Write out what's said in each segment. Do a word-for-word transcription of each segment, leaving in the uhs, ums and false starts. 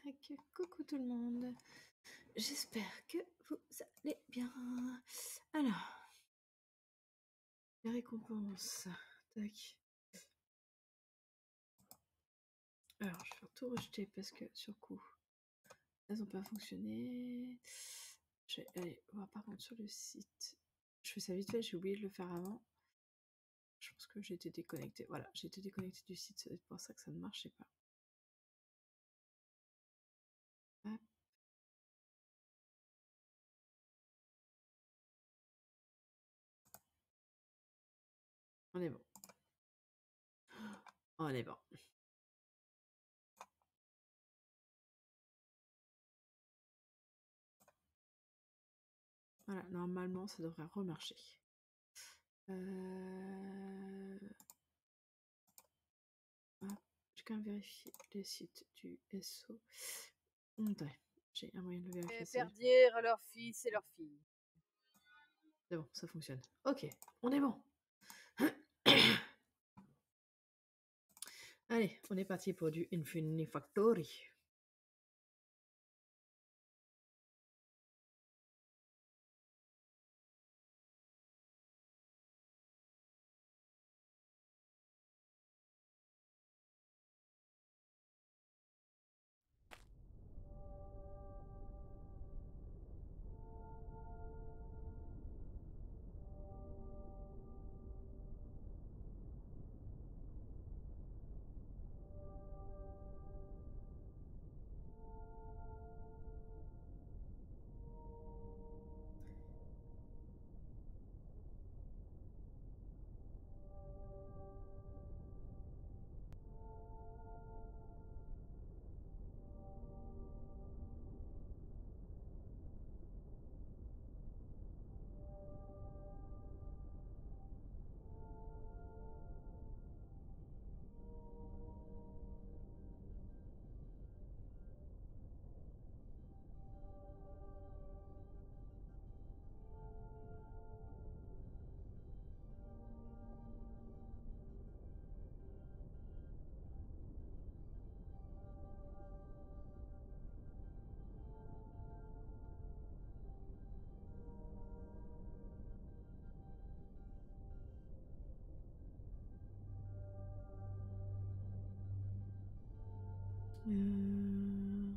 Tac, coucou tout le monde. J'espère que vous allez bien. Alors, les récompenses. Tac. Alors, je vais faire tout rejeter parce que sur le coup, elles n'ont pas fonctionné. Je vais aller voir par contre sur le site. Je fais ça vite fait, j'ai oublié de le faire avant. Je pense que j'ai été déconnectée. Voilà, j'ai été déconnectée du site, c'est pour ça que ça ne marchait pas. Hop. On est bon. On est bon. Voilà, normalement ça devrait remarcher. Euh... Ah, j'ai quand même vérifié les sites du S O. Ouais, j'ai un moyen de le vérifier. Faire dire à leur fils et leur fille. C'est bon, ça fonctionne. Ok, on est bon. Allez, on est parti pour du Infinifactory. Euh...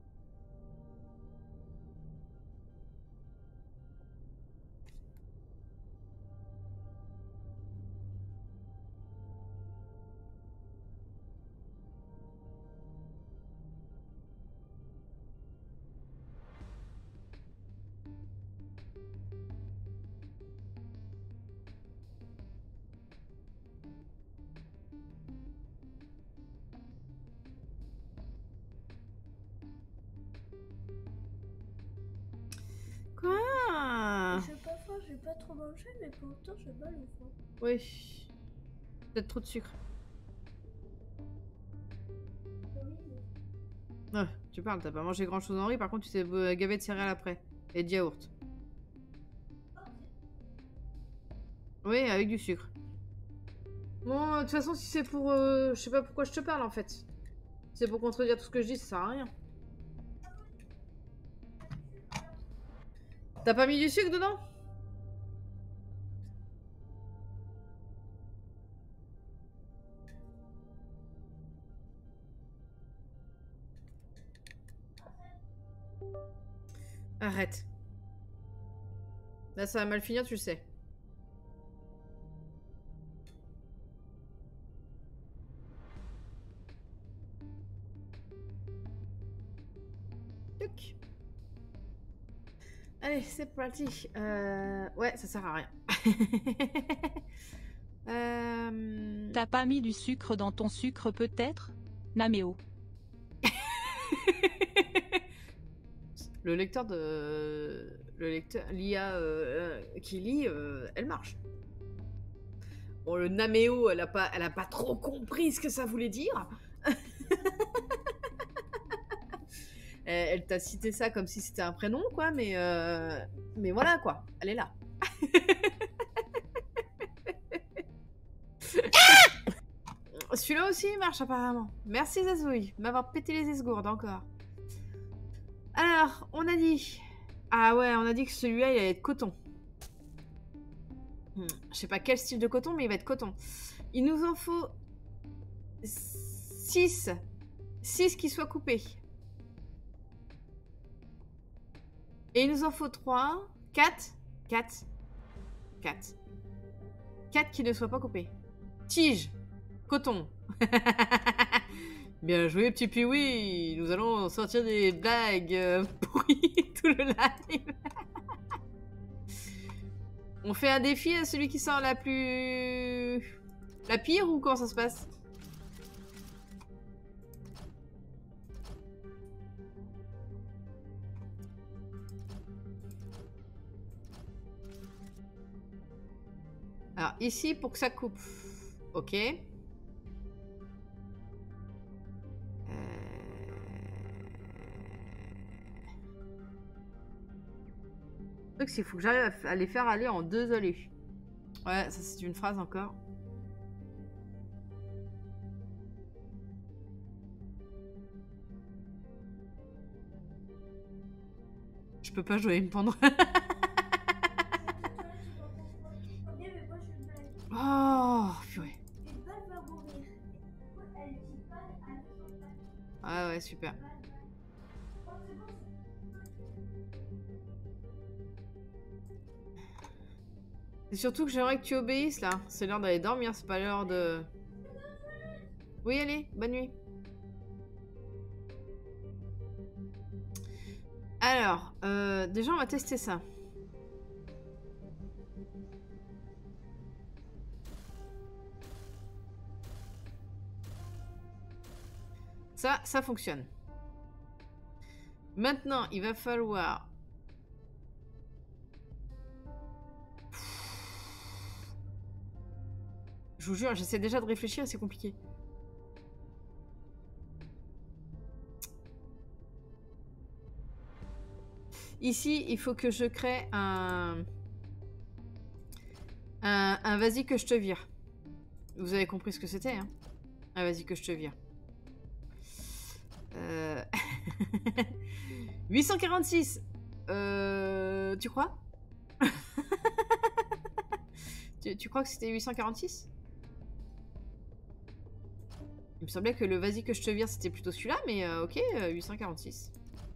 Quoi? J'ai pas faim, j'ai pas trop mangé, mais pourtant j'ai mal au fond. Oui. Peut-être trop de sucre. Oui. Ouais, tu parles, t'as pas mangé grand chose en riz, par contre tu t'es gavé de céréales après. Et de yaourt. Oui, avec du sucre. Bon, de toute façon, si c'est pour... Euh, je sais pas pourquoi je te parle en fait. Si c'est pour contredire tout ce que je dis, ça sert à rien. T'as pas mis du sucre dedans? Arrête. Là, ça va mal finir, tu le sais. Tuc. Allez, c'est parti. Euh... Ouais, ça sert à rien. euh... T'as pas mis du sucre dans ton sucre peut-être, Naméo? Le lecteur de... Le lecteur... L'I A euh, qui lit, euh, elle marche. Bon, le Naméo, elle a pas, elle a pas trop compris ce que ça voulait dire. elle elle t'a cité ça comme si c'était un prénom, quoi, mais... Euh... Mais voilà, quoi. Elle est là. Celui-là aussi il marche apparemment. Merci Zazouille, m'avoir pété les esgourdes encore. Alors, on a dit... Ah ouais, on a dit que celui-là, il allait être coton. Hmm, je sais pas quel style de coton, mais il va être coton. Il nous en faut six. six qui soient coupés. Et il nous en faut trois, quatre, quatre, quatre. quatre qui ne soient pas coupés. Tige, coton. Bien joué, petit Piwi. Nous allons sortir des blagues euh, pourries tout le live. On fait un défi à celui qui sort la plus... La pire ou comment ça se passe? Alors, ici, pour que ça coupe. Ok. Le truc, c'est qu'il faut que j'arrive à les faire aller en deux allées. Ouais, ça c'est une phrase encore. Je peux pas jouer, me pendre. Oh, purée. Ah ouais, super. C'est surtout que j'aimerais que tu obéisses là. C'est l'heure d'aller dormir, c'est pas l'heure de... Oui, allez, bonne nuit. Alors, euh, déjà on va tester ça. Ça, ça fonctionne. Maintenant, il va falloir... Je vous jure, j'essaie déjà de réfléchir et c'est compliqué. Ici, il faut que je crée un... Un, un vas-y que je te vire. Vous avez compris ce que c'était, hein? Un vas-y que je te vire. Euh... huit cent quarante-six. Euh... Tu crois? tu, tu crois que c'était huit cent quarante-six? Il me semblait que le vas-y que je te vire c'était plutôt celui-là, mais euh, ok, euh, huit cent quarante-six.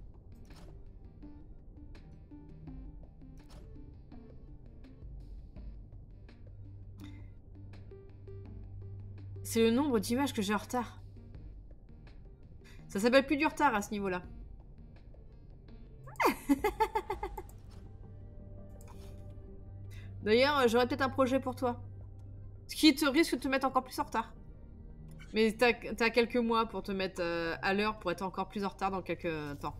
C'est le nombre d'images que j'ai en retard. Ça s'appelle plus du retard à ce niveau-là. D'ailleurs, j'aurais peut-être un projet pour toi. Ce qui te risque de te mettre encore plus en retard. Mais t'as t'as quelques mois pour te mettre euh, à l'heure pour être encore plus en retard dans quelques temps.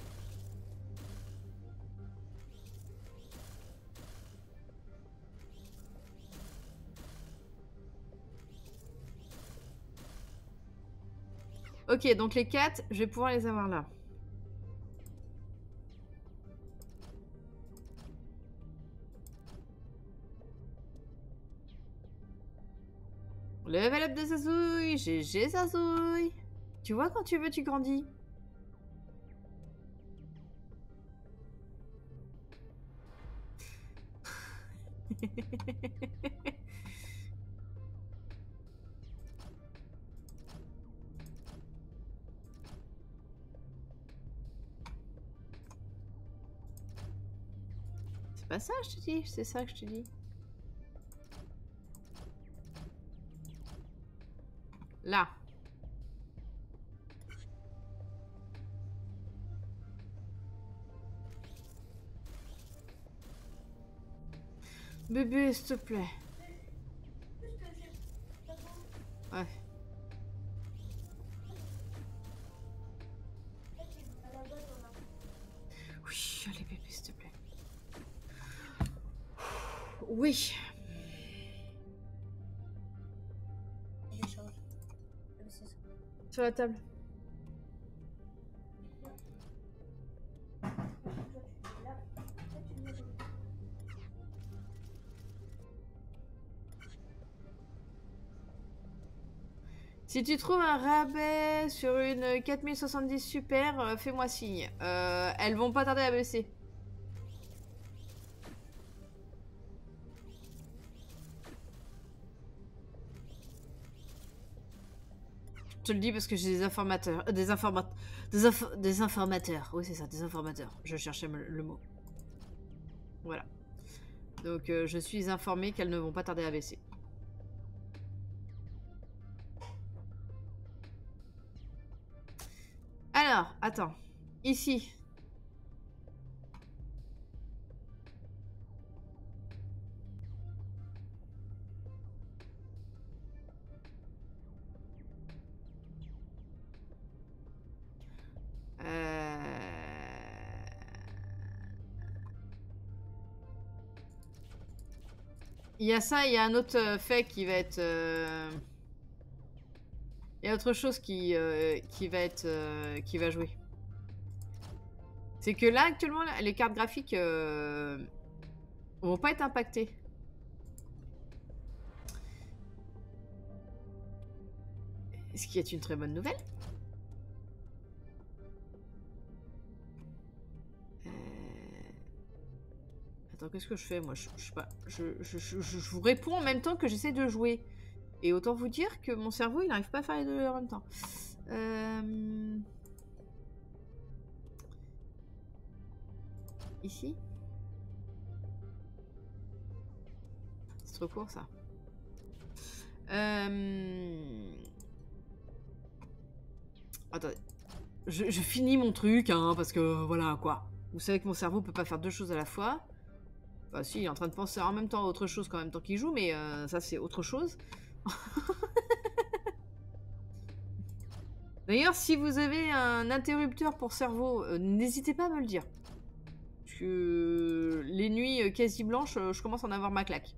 Ok, donc les quatre, je vais pouvoir les avoir là. Level up de Zazouille. G G Zazouille. Tu vois, quand tu veux, tu grandis. C'est pas ça, je te dis. C'est ça que je te dis. Là. Bébé, s'il te plaît. Ouais. Oui, allez bébé, s'il te plaît. Oui. Sur la table. Si tu trouves un rabais sur une quatre mille soixante-dix super, euh, fais-moi signe. Euh, elles vont pas tarder à baisser. Je te le dis parce que j'ai des informateurs. euh, des informateurs. Des, inf des informateurs. Oui, c'est ça, des informateurs. Je cherchais le, le mot. Voilà. Donc, euh, je suis informée qu'elles ne vont pas tarder à baisser. Alors, attends. Ici. Il y a ça, il y a un autre euh, fait qui va être... Euh... Il y a autre chose qui, euh, qui va être... Euh, qui va jouer. C'est que là, actuellement, les cartes graphiques euh, vont pas être impactées. Ce qui est une très bonne nouvelle. Euh... Attends, qu'est-ce que je fais, moi je, je sais pas. Je, je, je, je, je vous réponds en même temps que j'essaie de jouer. Et autant vous dire que mon cerveau, il n'arrive pas à faire les deux en même temps. Euh... Ici. C'est trop court, ça. Euh... Attendez. Je, je finis mon truc, hein, parce que voilà, quoi. Vous savez que mon cerveau peut pas faire deux choses à la fois. Bah si, il est en train de penser en même temps à autre chose qu'en même temps qu'il joue, mais euh, ça, c'est autre chose. D'ailleurs, si vous avez un interrupteur pour cerveau, euh, n'hésitez pas à me le dire. Parce que les nuits euh, quasi blanches, euh, je commence à en avoir ma claque.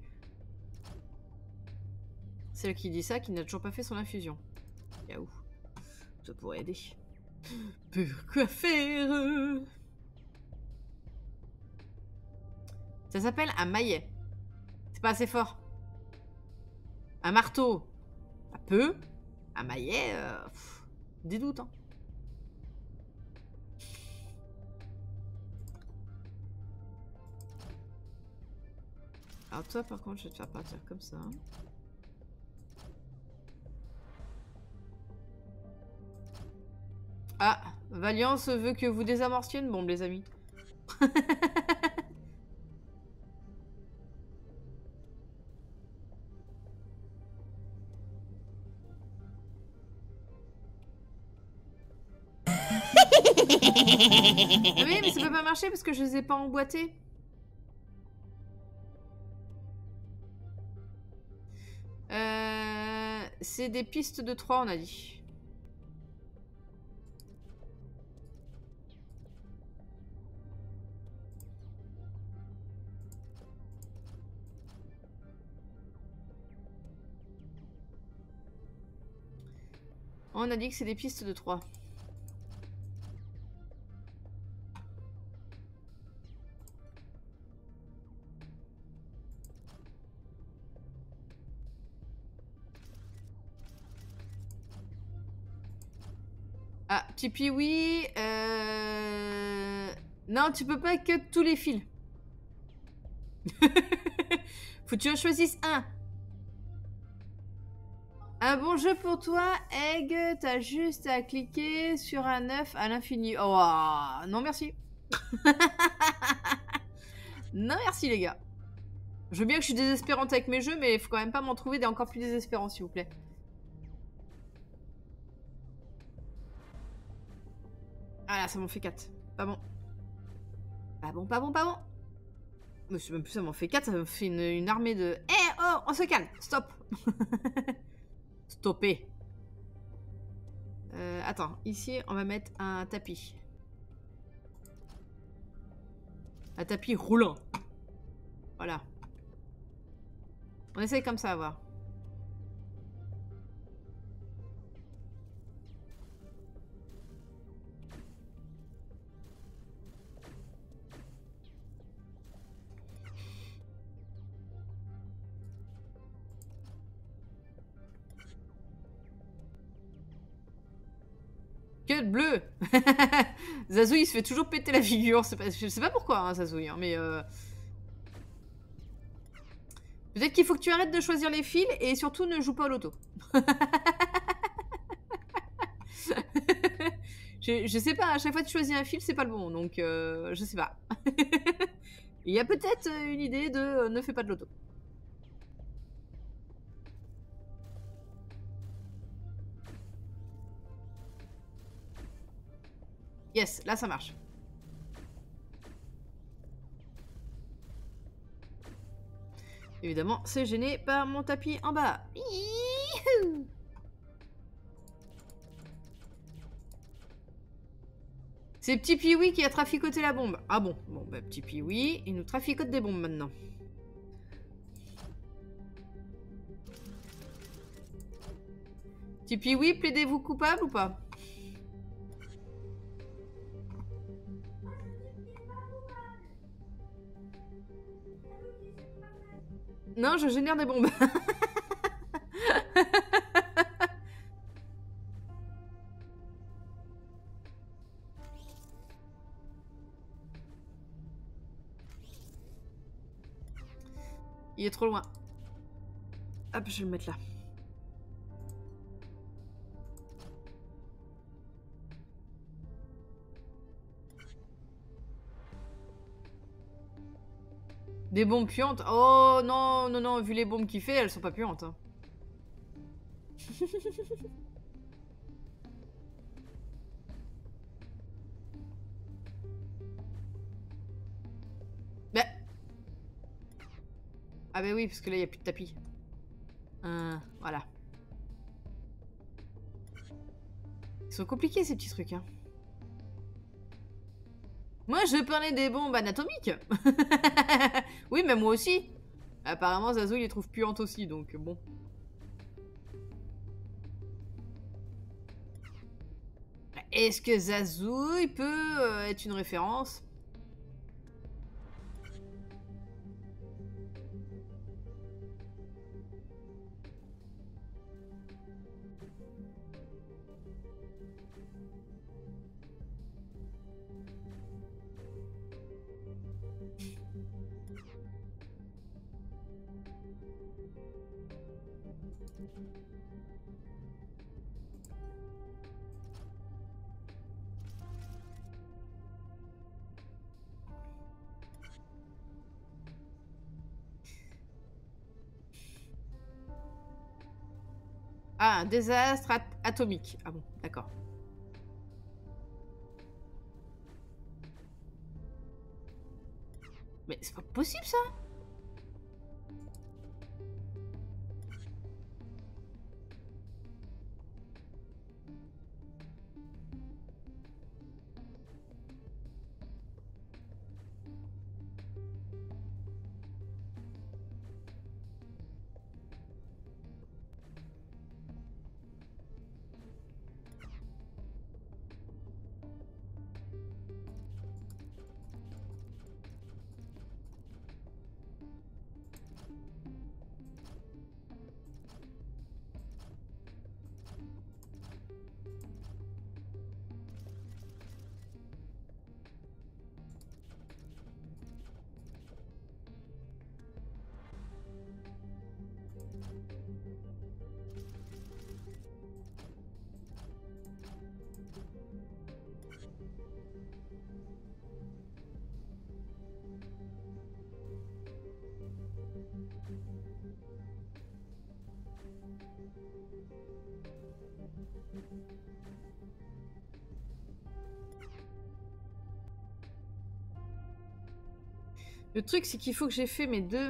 Celle qui dit ça, qui n'a toujours pas fait son infusion. Yaou. Ça pourrait aider. Pourquoi faire? Ça s'appelle un maillet. C'est pas assez fort. Un marteau. Un peu. Un maillet. Euh, pff, des doutes, hein. Alors toi, par contre, je vais te faire partir comme ça. Ah, Valiance veut que vous désamorciez une bombe, les amis. Oui, mais ça peut pas marcher parce que je les ai pas emboîtés. Euh, c'est des pistes de trois, on a dit. On a dit que c'est des pistes de trois. Ah, Tipeee, oui. Euh... Non, tu peux pas cut tous les fils. Faut que tu en choisisses un. Un bon jeu pour toi, Egg. T'as juste à cliquer sur un œuf à l'infini. Oh, non merci. Non merci les gars. Je veux bien que je suis désespérante avec mes jeux, mais il faut quand même pas m'en trouver des encore plus désespérants, s'il vous plaît. Ah là, ça m'en fait quatre. Pas bon. Pas bon, pas bon, pas bon. Mais c'est même plus ça m'en fait quatre, ça me fait une, une armée de... Eh hey, oh, on se calme. Stop. Stopper. Euh, attends, ici, on va mettre un tapis. Un tapis roulant. Voilà. On essaye comme ça à voir. Que de bleu. Zazouille, il se fait toujours péter la figure. Pas, je sais pas pourquoi, hein, Zazouille, hein, mais... Euh... Peut-être qu'il faut que tu arrêtes de choisir les fils et surtout ne joue pas au loto. je, je sais pas, à chaque fois que tu choisis un fil, c'est pas le bon, donc euh, je sais pas. Il y a peut-être une idée de euh, ne fais pas de loto. Yes, là ça marche. Évidemment, c'est gêné par mon tapis en bas. C'est Petit Pioui qui a traficoté la bombe. Ah bon, bon bah Petit Pioui, il nous traficote des bombes maintenant. Petit Pioui, plaidez-vous coupable ou pas? Non, je génère des bombes. Il est trop loin. Hop, je vais le mettre là. Des bombes puantes. Oh non, non, non, vu les bombes qu'il fait, elles sont pas puantes. Hein. bah. Ah bah oui, parce que là, il n'y a plus de tapis. Euh, voilà. Ils sont compliqués, ces petits trucs. Hein. Moi, je parlais des bombes anatomiques. Oui, mais moi aussi. Apparemment, Zazo, il les trouve puantes aussi, donc bon. Est-ce que Zazouille peut euh, être une référence? Ah, un désastre at atomique. Ah bon, d'accord. Mais c'est pas possible ça. Le truc, c'est qu'il faut que j'ai fait mes deux.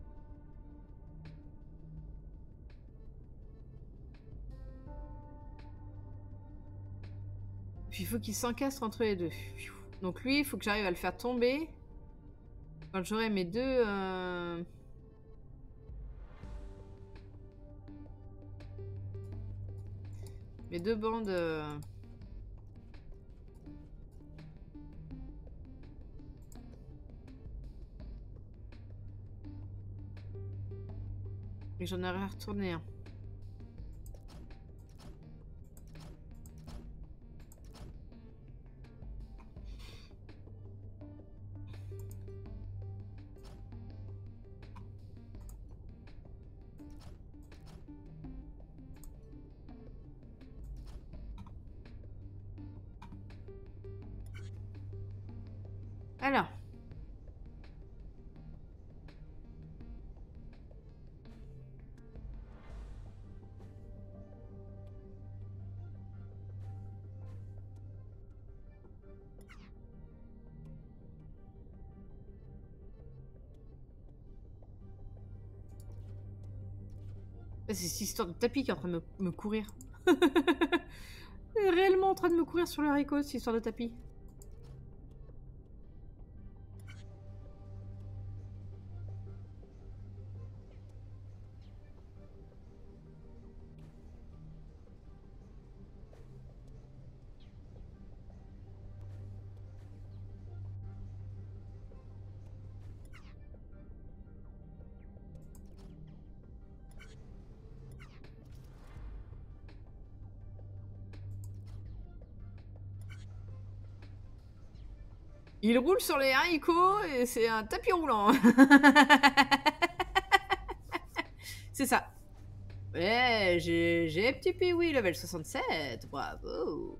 Puis il faut qu'il s'encastre entre les deux. Donc lui, il faut que j'arrive à le faire tomber. Quand j'aurai mes deux... Euh... Mes deux bandes... Euh... Et j'en aurais retourné un. Alors. C'est cette histoire de tapis qui est en train de me, me courir. Elle est réellement en train de me courir sur le haricot, cette histoire de tapis. Il roule sur les haricots et c'est un tapis roulant. C'est ça. Ouais, j'ai petit Pee-wee level soixante-sept. Bravo.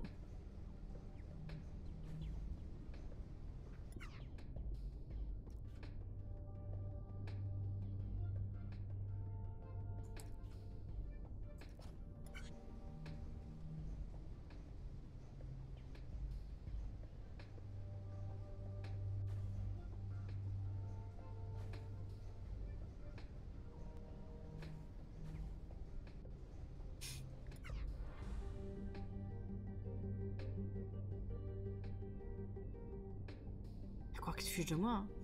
Quoi qu'il se fiche de moi. Hein.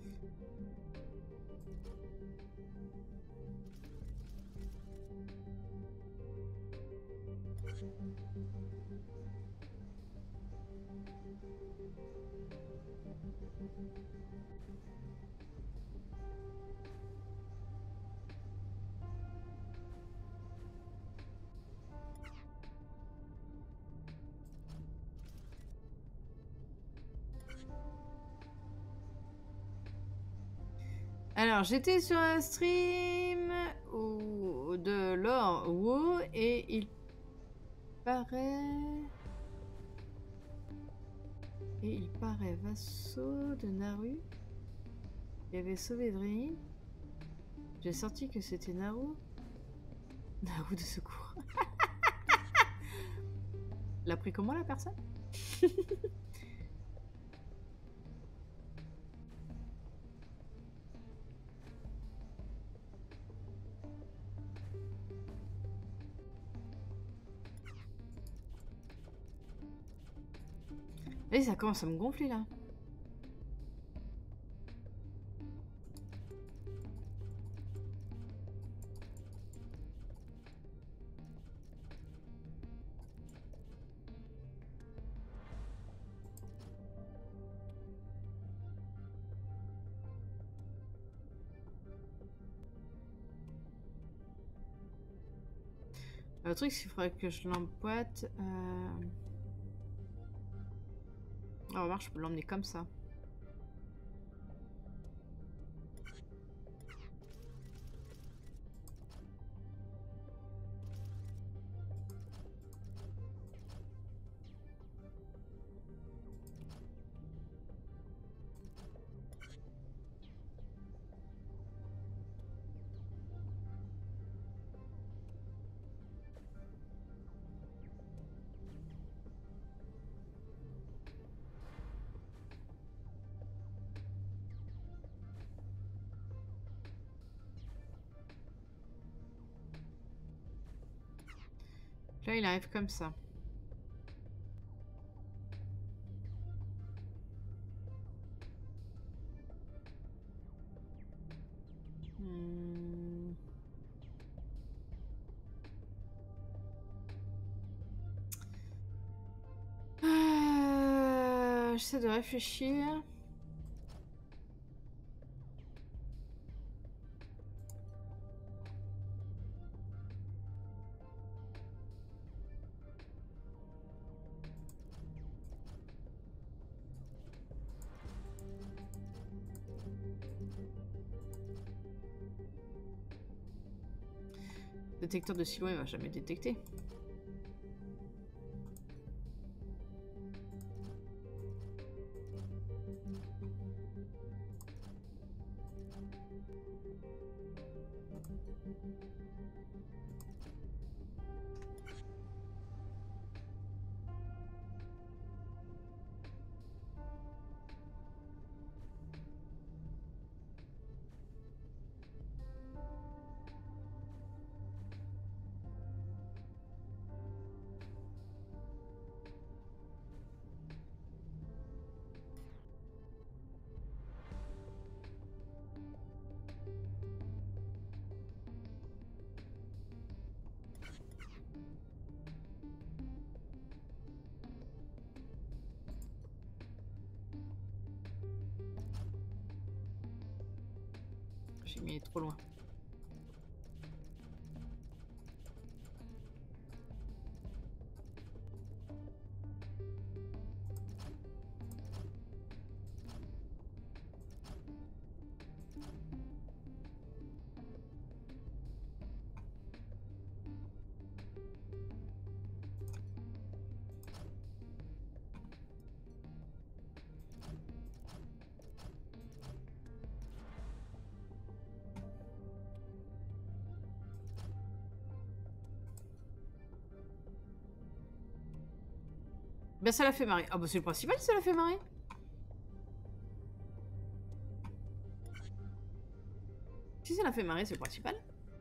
Alors, j'étais sur un stream où, de Lore WoW et il paraît... Et il paraît vassau de Naru qui avait sauvé Drain. J'ai sorti que c'était Naru. Naru de secours. L'a pris comment la personne? Et ça commence à me gonfler là. Le truc, c'est qu'il faudrait que je l'emboîte. Euh... Oh, remarque, je peux l'emmener comme ça. Là, il arrive comme ça. Hmm. Euh, J'essaie de réfléchir. Détecteur de si loin, il va jamais détecter. J'ai mis trop loin. Ben ça l'a fait marrer. Ah bah c'est le principal, ça l'a fait marrer. Si ça l'a fait marrer, c'est le principal.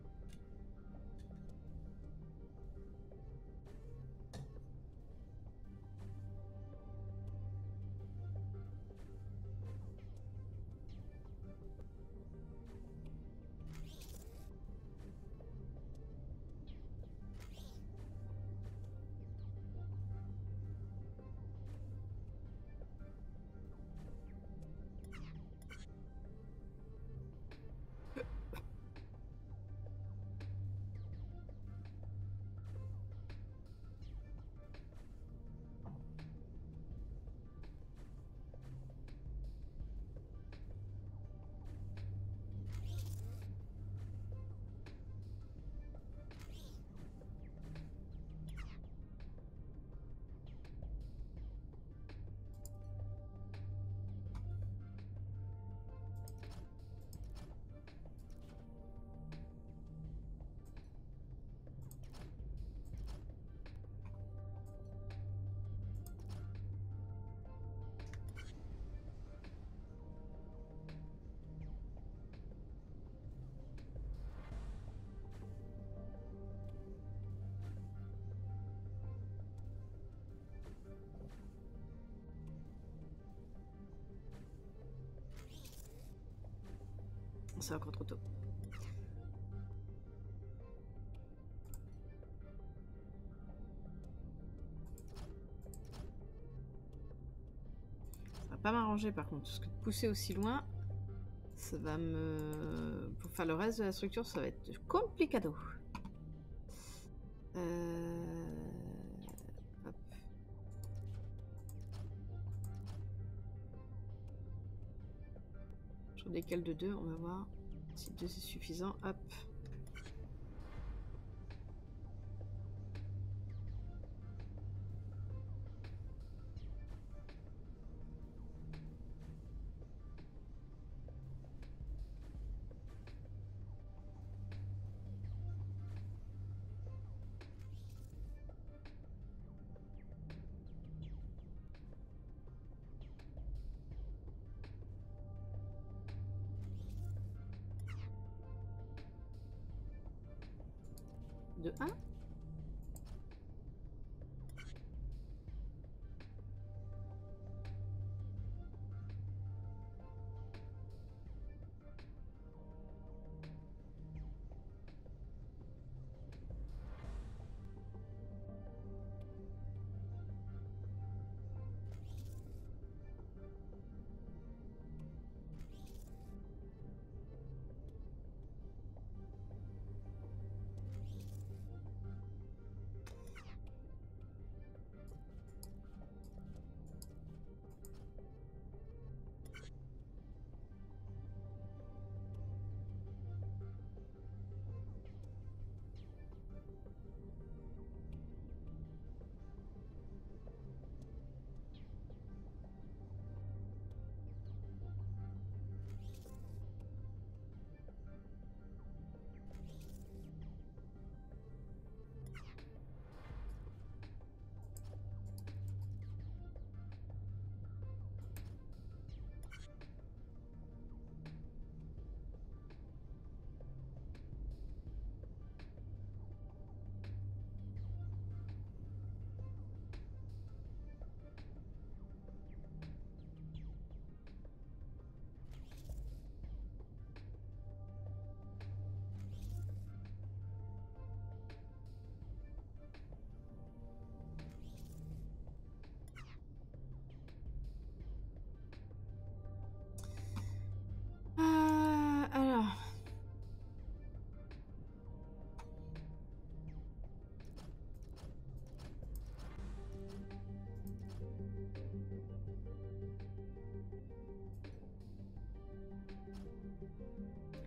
C'est encore trop tôt. Ça va pas m'arranger par contre, parce que de pousser aussi loin, ça va me... Pour faire le reste de la structure, ça va être complicado. Euh... Hop. Je décale de deux, on va voir si deux c'est suffisant. Hop. De un.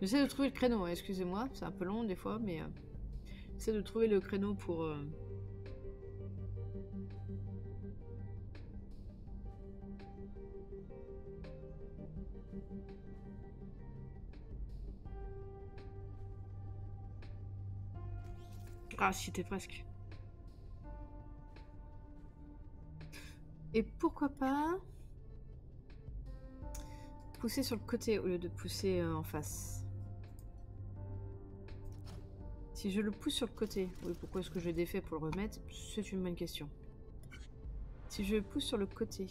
J'essaie de trouver le créneau, hein, excusez-moi, c'est un peu long des fois, mais... Euh, j'essaie de trouver le créneau pour... Euh... Ah, si, t'es presque. Et pourquoi pas... pousser sur le côté au lieu de pousser euh, en face. Si je le pousse sur le côté, oui, pourquoi est-ce que je l'ai défait pour le remettre? C'est une bonne question. Si je le pousse sur le côté...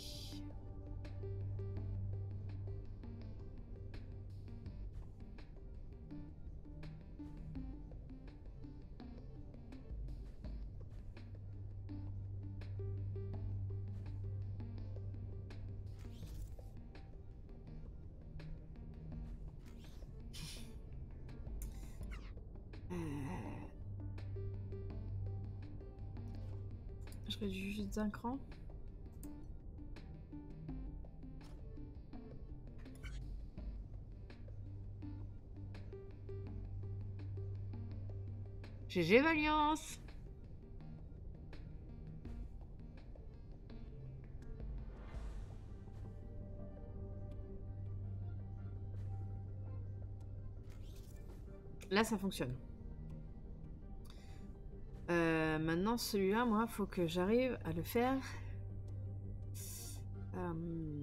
Je réduis juste d'un cran. G G Valiance. Là, ça fonctionne. Euh, maintenant, celui-là, moi, faut que j'arrive à le faire. Euh...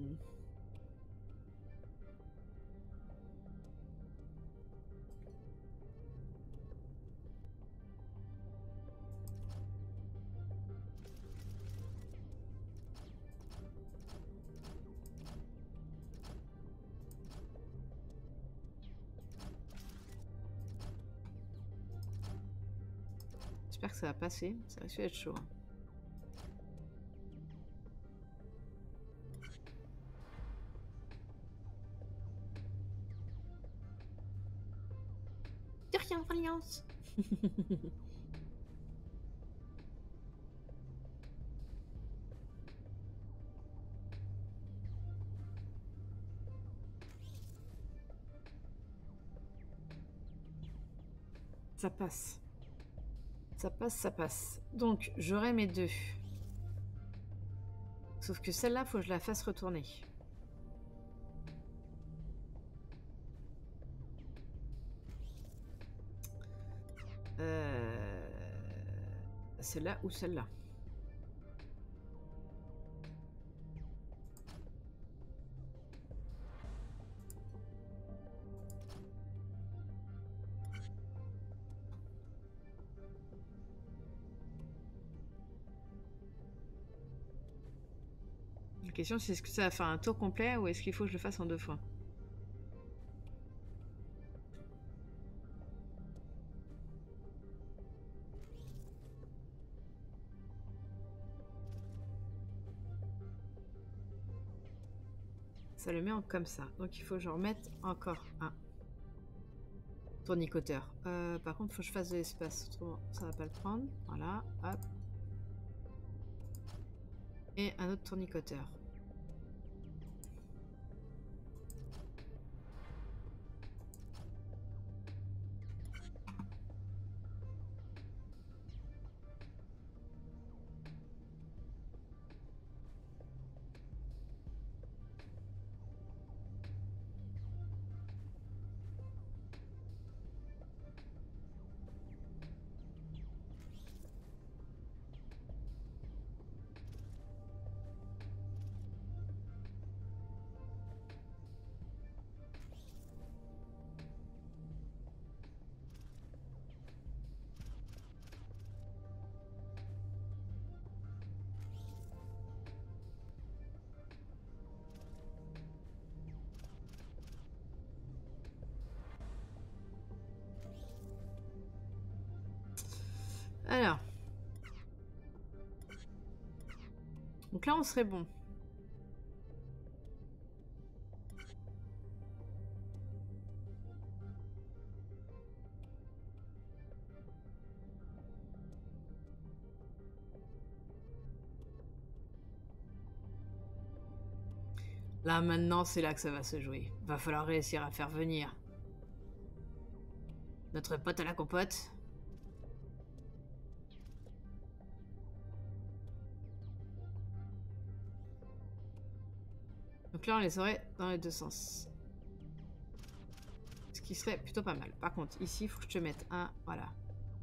J'espère que ça va passer. Ça risque d'être chaud. De rien, Valiance. Ça passe. Ça passe, ça passe. Donc, j'aurai mes deux. Sauf que celle-là, faut que je la fasse retourner. Euh... Celle-là ou celle-là? La question, c'est est-ce que ça va faire un tour complet ou est-ce qu'il faut que je le fasse en deux fois? Ça le met en comme ça. Donc il faut que je remette encore un tournicoteur. Euh, par contre, il faut que je fasse de l'espace. Autrement, ça va pas le prendre. Voilà, hop. Et un autre tournicoteur. Alors. Donc là, on serait bon. Là, maintenant, c'est là que ça va se jouer. Va falloir réussir à faire venir Notre pote à la compote. Donc là, on les aurait dans les deux sens. Ce qui serait plutôt pas mal. Par contre, ici, il faut que je te mette un... Voilà.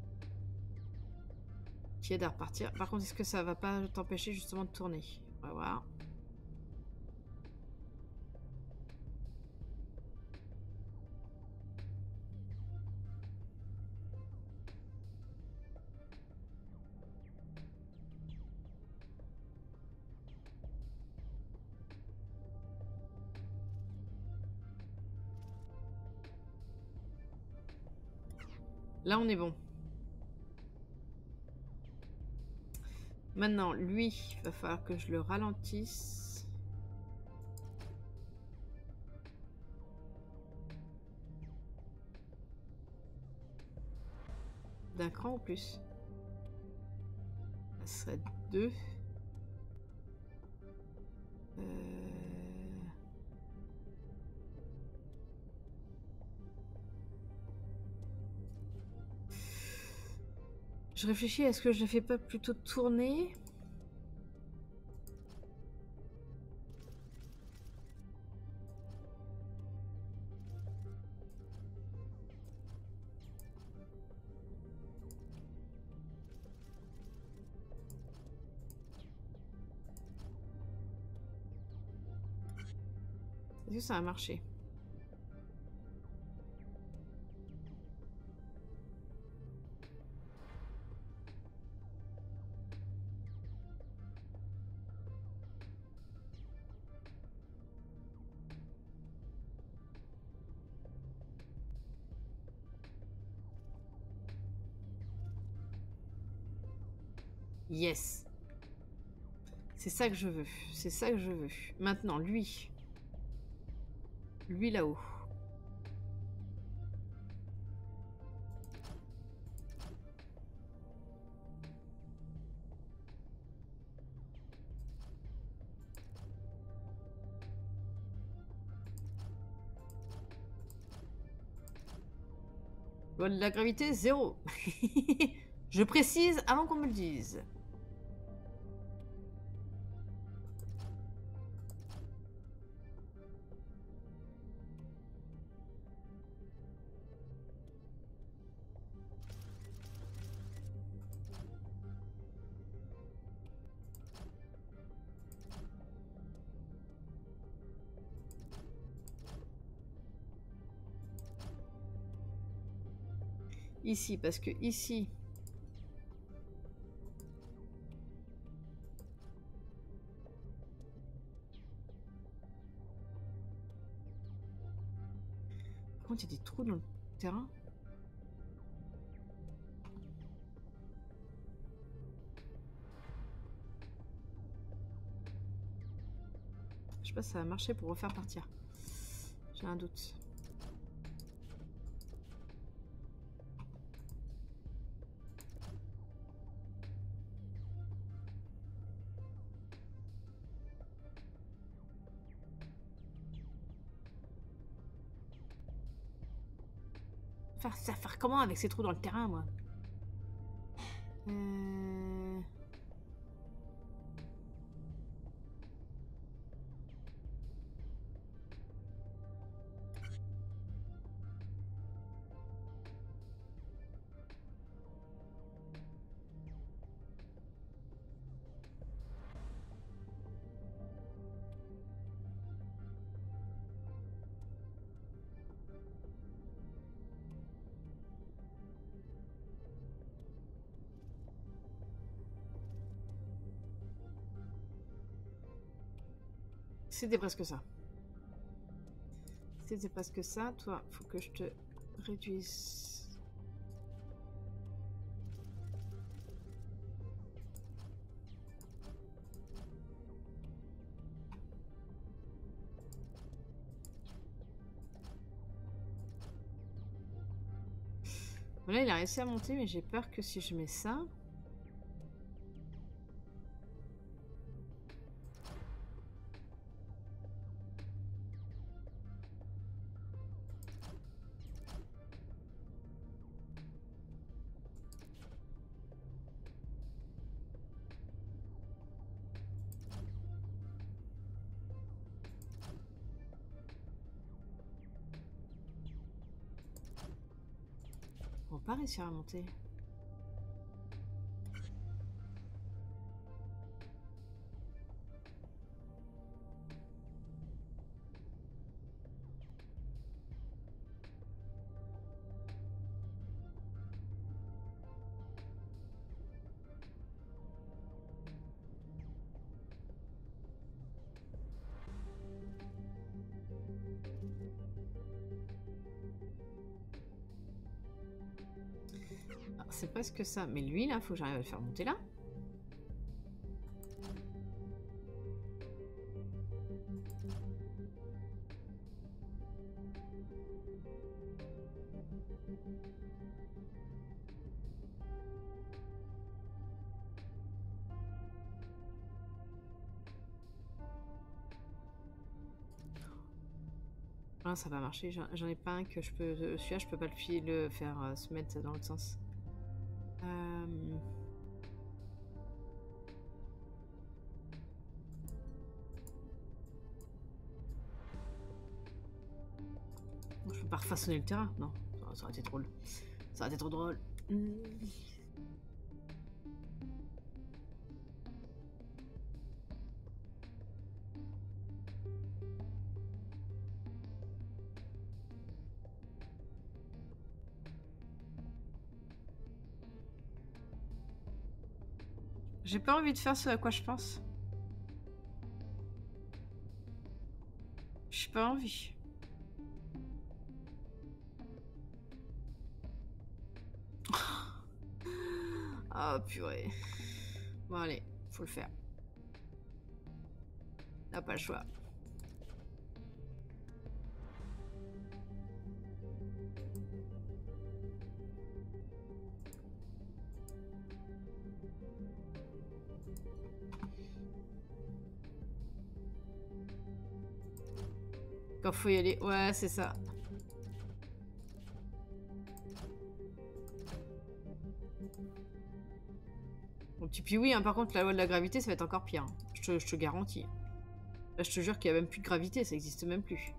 Qui est à repartir. Par contre, est-ce que ça va pas t'empêcher justement de tourner? On va voir. Là, on est bon. Maintenant, lui, il va falloir que je le ralentisse. D'un cran ou plus. Ça serait deux. Euh... Je réfléchis, est-ce que je ne fais pas plutôt tourner? Est-ce que ça a marché? Yes. C'est ça que je veux. C'est ça que je veux. Maintenant, lui. Lui là-haut. Loi de la gravité, zéro. Je précise avant qu'on me le dise. Ici, parce que ici... Par contre, il y a des trous dans le terrain. Je sais pas si ça va marcher pour refaire partir. J'ai un doute. Faire ça, faire comment avec ces trous dans le terrain, moi? Euh... C'était presque ça. C'était presque ça. Toi, faut que je te réduise. Voilà, il a réussi à monter, mais j'ai peur que si je mets ça... pas réussir à monter. C'est presque ça. Mais lui, là, faut que j'arrive à le faire monter là. Ah, ça va marcher. J'en ai pas un que je peux... Celui-là, je peux pas le, filer, le faire euh, se mettre dans l'autre sens. Euh... Je peux pas refaçonner le terrain. Non, ça, ça aurait été drôle. Ça aurait été trop drôle. Mmh. J'ai pas envie de faire ce à quoi je pense. J'ai pas envie. Ah, purée. Bon, allez, faut le faire. On n'a pas le choix. Quand faut y aller. Ouais, c'est ça. Bon, petit puis oui, hein, par contre, la loi de la gravité, ça va être encore pire. Hein. Je, te, je te garantis. Là, je te jure qu'il n'y a même plus de gravité, ça n'existe même plus.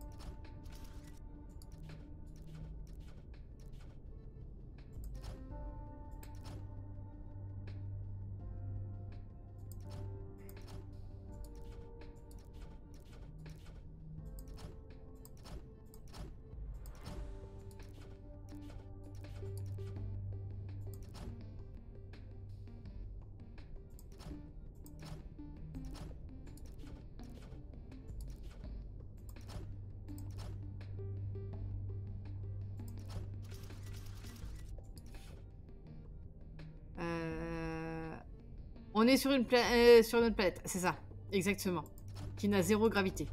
On est sur une, euh, sur une planète, c'est ça, exactement. Qui n'a zéro gravité.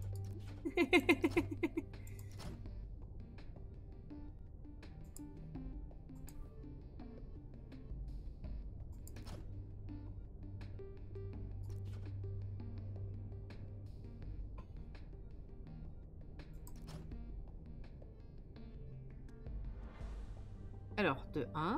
Alors, de un.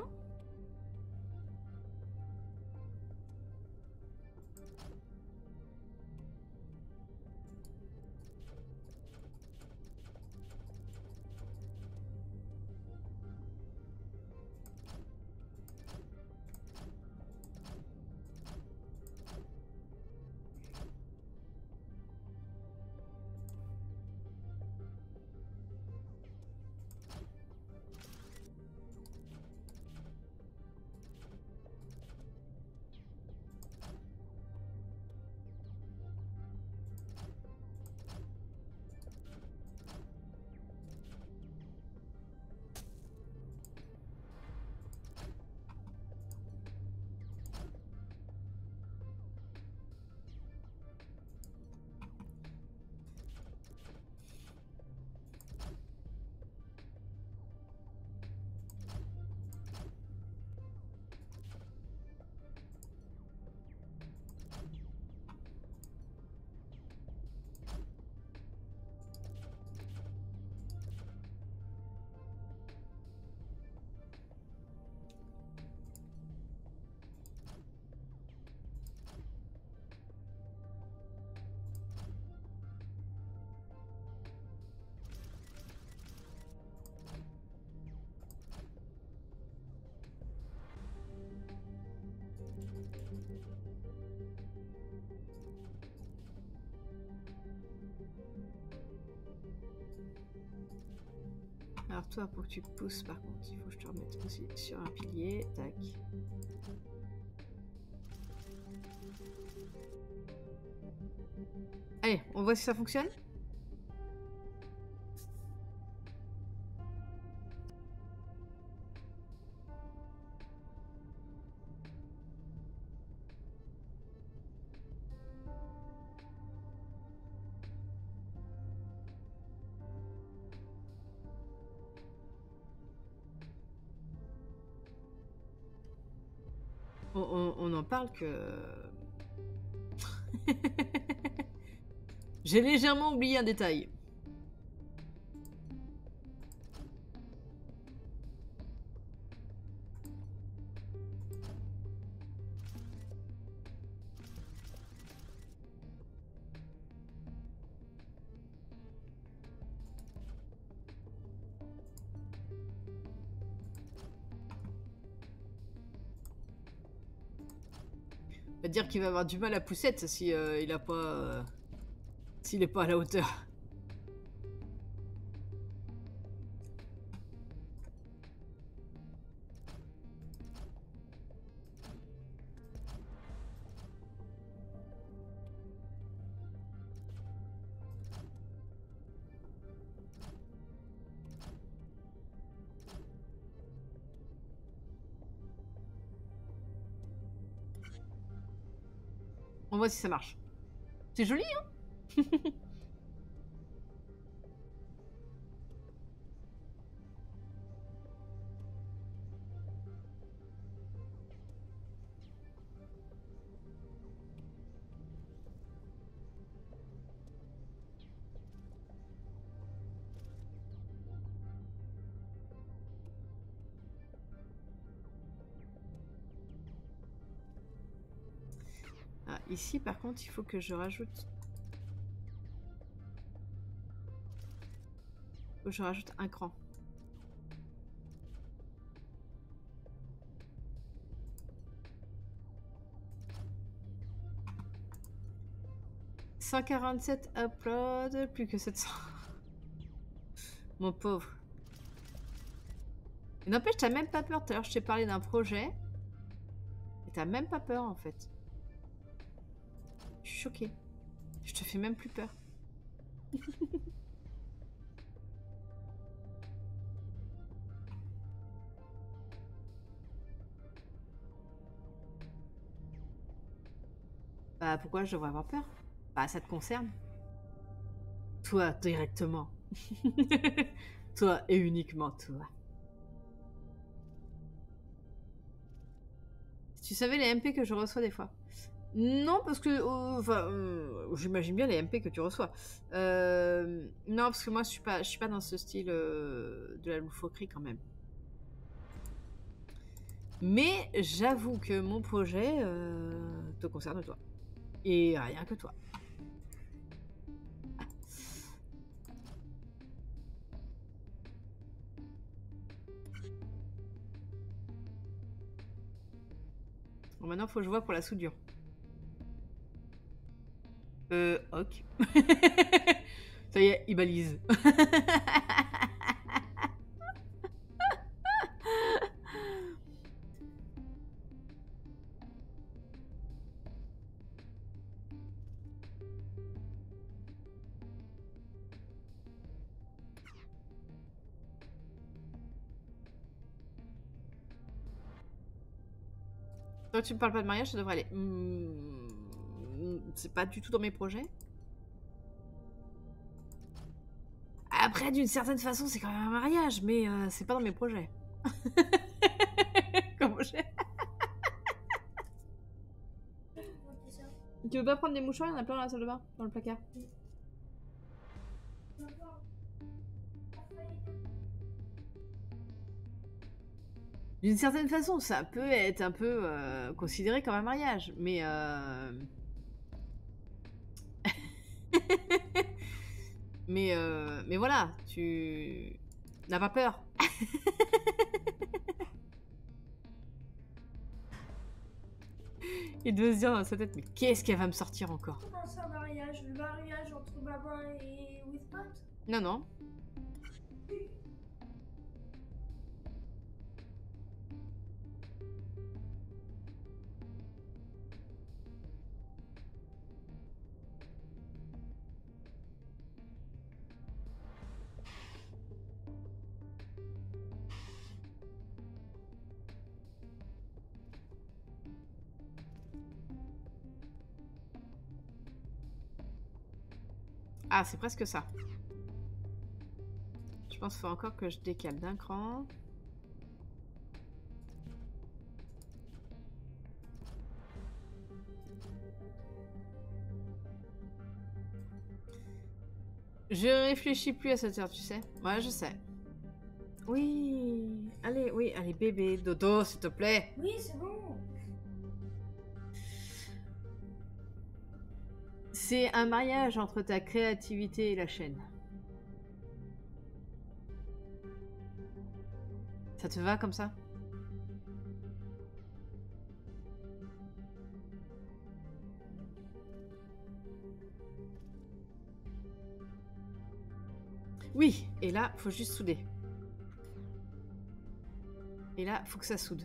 Alors toi, pour que tu pousses, par contre, il faut que je te remette aussi sur un pilier. Tac. Allez, on voit si ça fonctionne. On, on, on en parle que... J'ai légèrement oublié un détail. On va dire qu'il va avoir du mal à poussette si euh, il a pas... Euh, s'il est pas à la hauteur. On voit si ça marche. C'est joli, hein? Ah, ici, par contre, il faut que je rajoute... Il faut que je rajoute un cran. cent quarante-sept upload, plus que sept cents. Mon pauvre. Et n'empêche, t'as même pas peur. Tout à l'heure, je t'ai parlé d'un projet. Et t'as même pas peur, en fait. Je suis choquée. Je te fais même plus peur. Bah, pourquoi je devrais avoir peur? Bah, ça te concerne. Toi, directement. Toi et uniquement toi. Tu savais les M P que je reçois des fois? Non, parce que... euh, Enfin, euh, j'imagine bien les M P que tu reçois. Euh, non, parce que moi, je suis pas, je suis pas dans ce style euh, de la loufoquerie quand même. Mais j'avoue que mon projet euh, te concerne toi. Et rien que toi. Bon, maintenant, il faut que je vois pour la soudure. Euh, ok. Ça y est, il balise. Toi, tu me parles pas de mariage, ça devrait aller. Mmh, c'est pas du tout dans mes projets. Après, d'une certaine façon, c'est quand même un mariage, mais euh, c'est pas dans mes projets. Comment j'ai... Tu veux pas prendre des mouchoirs? Il y en a plein dans la salle de bain, dans le placard. D'une certaine façon, ça peut être un peu euh, considéré comme un mariage, mais... Euh... mais, euh... mais voilà, tu n'as pas peur. Il doit se dire dans sa tête, mais qu'est-ce qu'elle va me sortir encore? Comment c'est un mariage? Le mariage entre maman et Whispot? Non, non. Ah, c'est presque ça. Je pense qu'il faut encore que je décale d'un cran. Je réfléchis plus à cette heure, tu sais. Ouais, je sais. Oui. Allez, oui, allez, bébé, dodo, s'il te plaît. Oui, c'est bon. C'est un mariage entre ta créativité et la chaîne. Ça te va comme ça? Oui, et là, faut juste souder. Et là, faut que ça soude.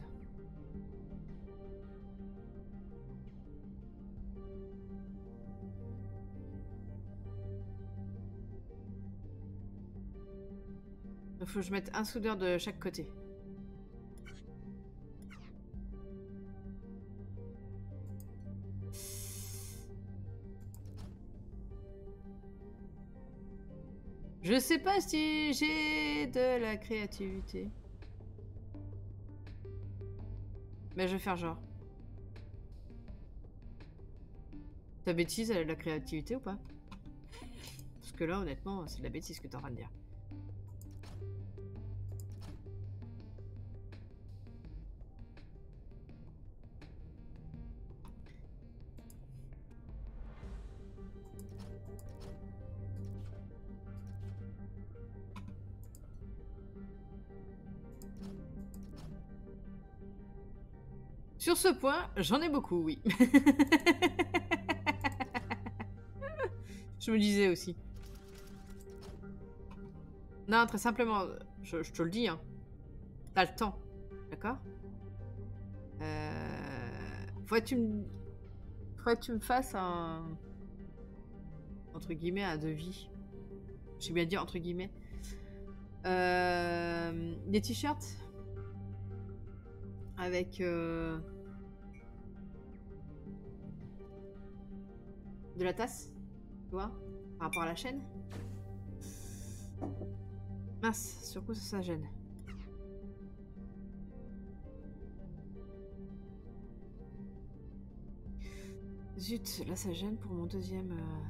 Il faut que je mette un soudeur de chaque côté. Je sais pas si j'ai de la créativité. Mais je vais faire genre. Ta bêtise, elle a de la créativité ou pas? Parce que là, honnêtement, c'est de la bêtise que t'es en train de dire. Sur ce point, j'en ai beaucoup, oui. Je me disais aussi. Non, très simplement, je, je te le dis, hein. T'as le temps, d'accord? euh... Faudrait que tu me... Faudrait que tu me fasses un... Entre guillemets, un devis. J'ai bien dit entre guillemets. Euh... Des t-shirts avec... Euh... de la tasse, tu vois, par rapport à la chaîne. Mince, sur quoi ça, ça gêne. Zut, là ça gêne pour mon deuxième... Euh...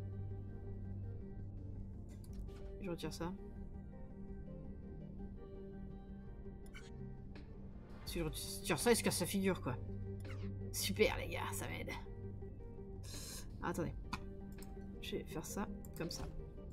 Je retire ça. Si je retire ça, il se casse sa figure, quoi. Super, les gars, ça m'aide. Ah, attendez. Je vais faire ça, comme ça.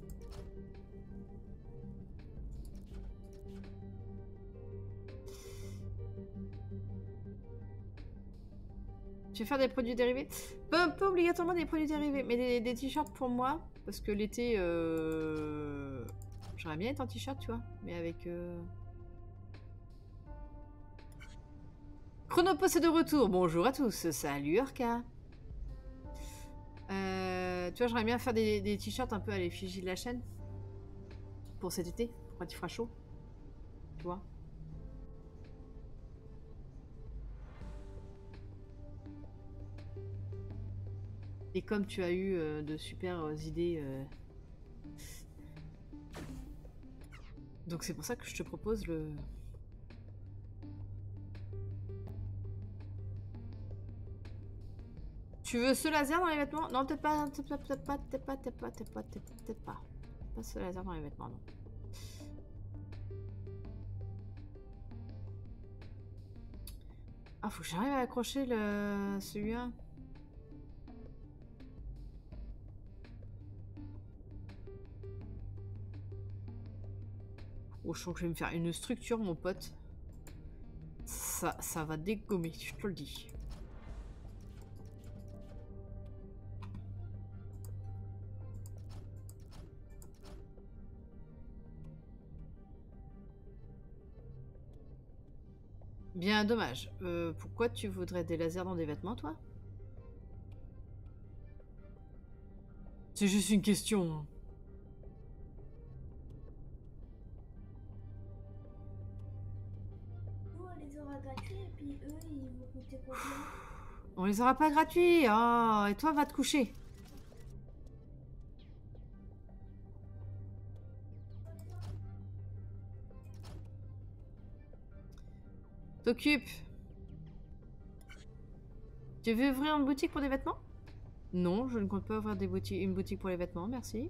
Je vais faire des produits dérivés. Pas, pas obligatoirement des produits dérivés, mais des, des t-shirts pour moi. Parce que l'été, euh... j'aimerais bien être en t-shirt, tu vois. Mais avec... Euh... Chronopost est de retour. Bonjour à tous. Salut Urka. Euh, tu vois, j'aimerais bien faire des, des t-shirts un peu à l'effigie de la chaîne. Pour cet été, pour quand il fera chaud. Tu vois. Et comme tu as eu euh, de super euh, idées... Euh... Donc c'est pour ça que je te propose le... Tu veux ce laser dans les vêtements? Non, peut-être pas, peut-être pas, peut-être pas, peut-être pas, peut-être pas, peut-être pas, peut-être pas. Pas ce laser dans les vêtements, non. Ah, faut que j'arrive à accrocher le... celui-là. Oh, je sens que je vais me faire une structure, mon pote. Ça, ça va dégommer, je te le dis. Bien dommage. Euh, pourquoi tu voudrais des lasers dans des vêtements, toi? C'est juste une question. Nous, on les aura gratuits et puis eux, ils vont coûter combien? On les aura pas gratuits. Oh, et toi, va te coucher. T'occupe. Tu veux ouvrir une boutique pour des vêtements? Non, je ne compte pas ouvrir des boutiques, une boutique pour les vêtements, merci.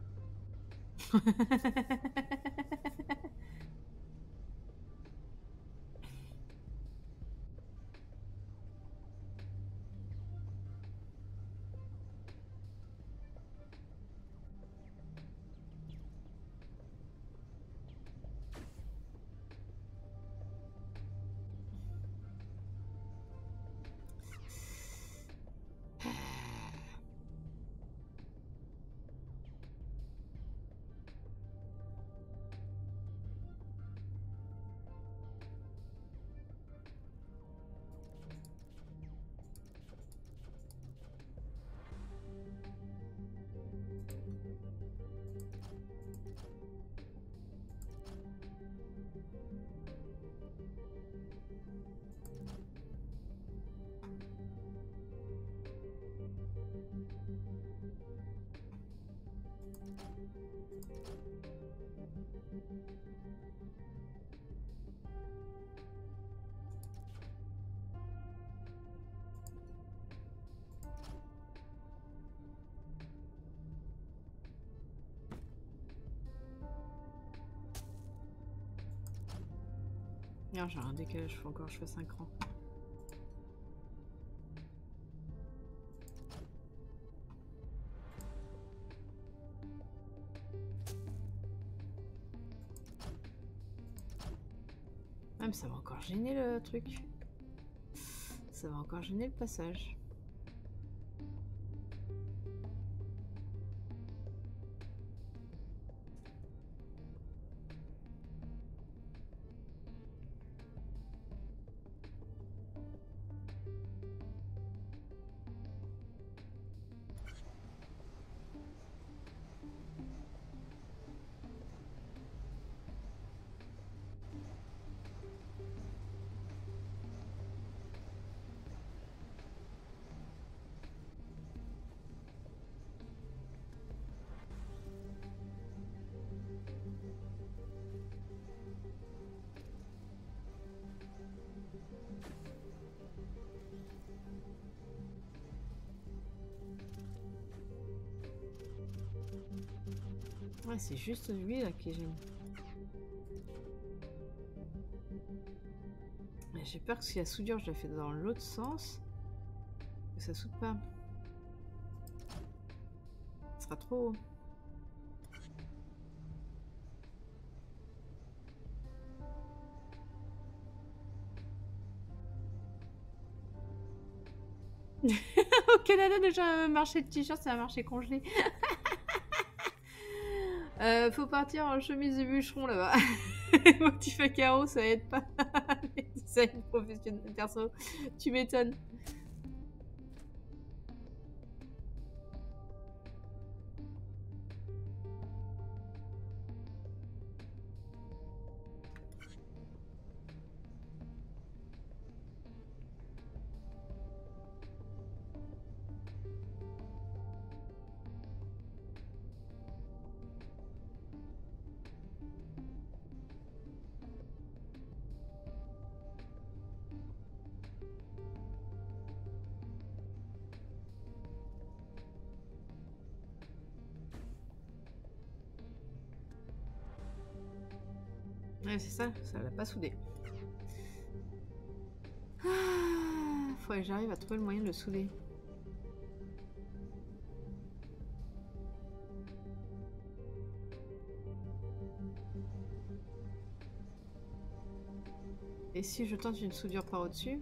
Non, j'ai un décalage, faut encore que je fasse un cran. Ah, mais ça va encore gêner le truc. Ça va encore gêner le passage. Ouais, c'est juste lui là qui gêne. J'ai peur que si la soudure je la fais dans l'autre sens, que ça soude pas. Ce sera trop haut. Au Canada, déjà un marché de t-shirts, c'est un marché congelé. euh, faut partir en chemise de bûcheron là-bas. Motif à carreaux, ça aide pas. Design professionnel perso, tu m'étonnes. Ouais, c'est ça, ça l'a pas soudé. Ah, faudrait que j'arrive à trouver le moyen de le souder. Et si je tente une soudure par au-dessus?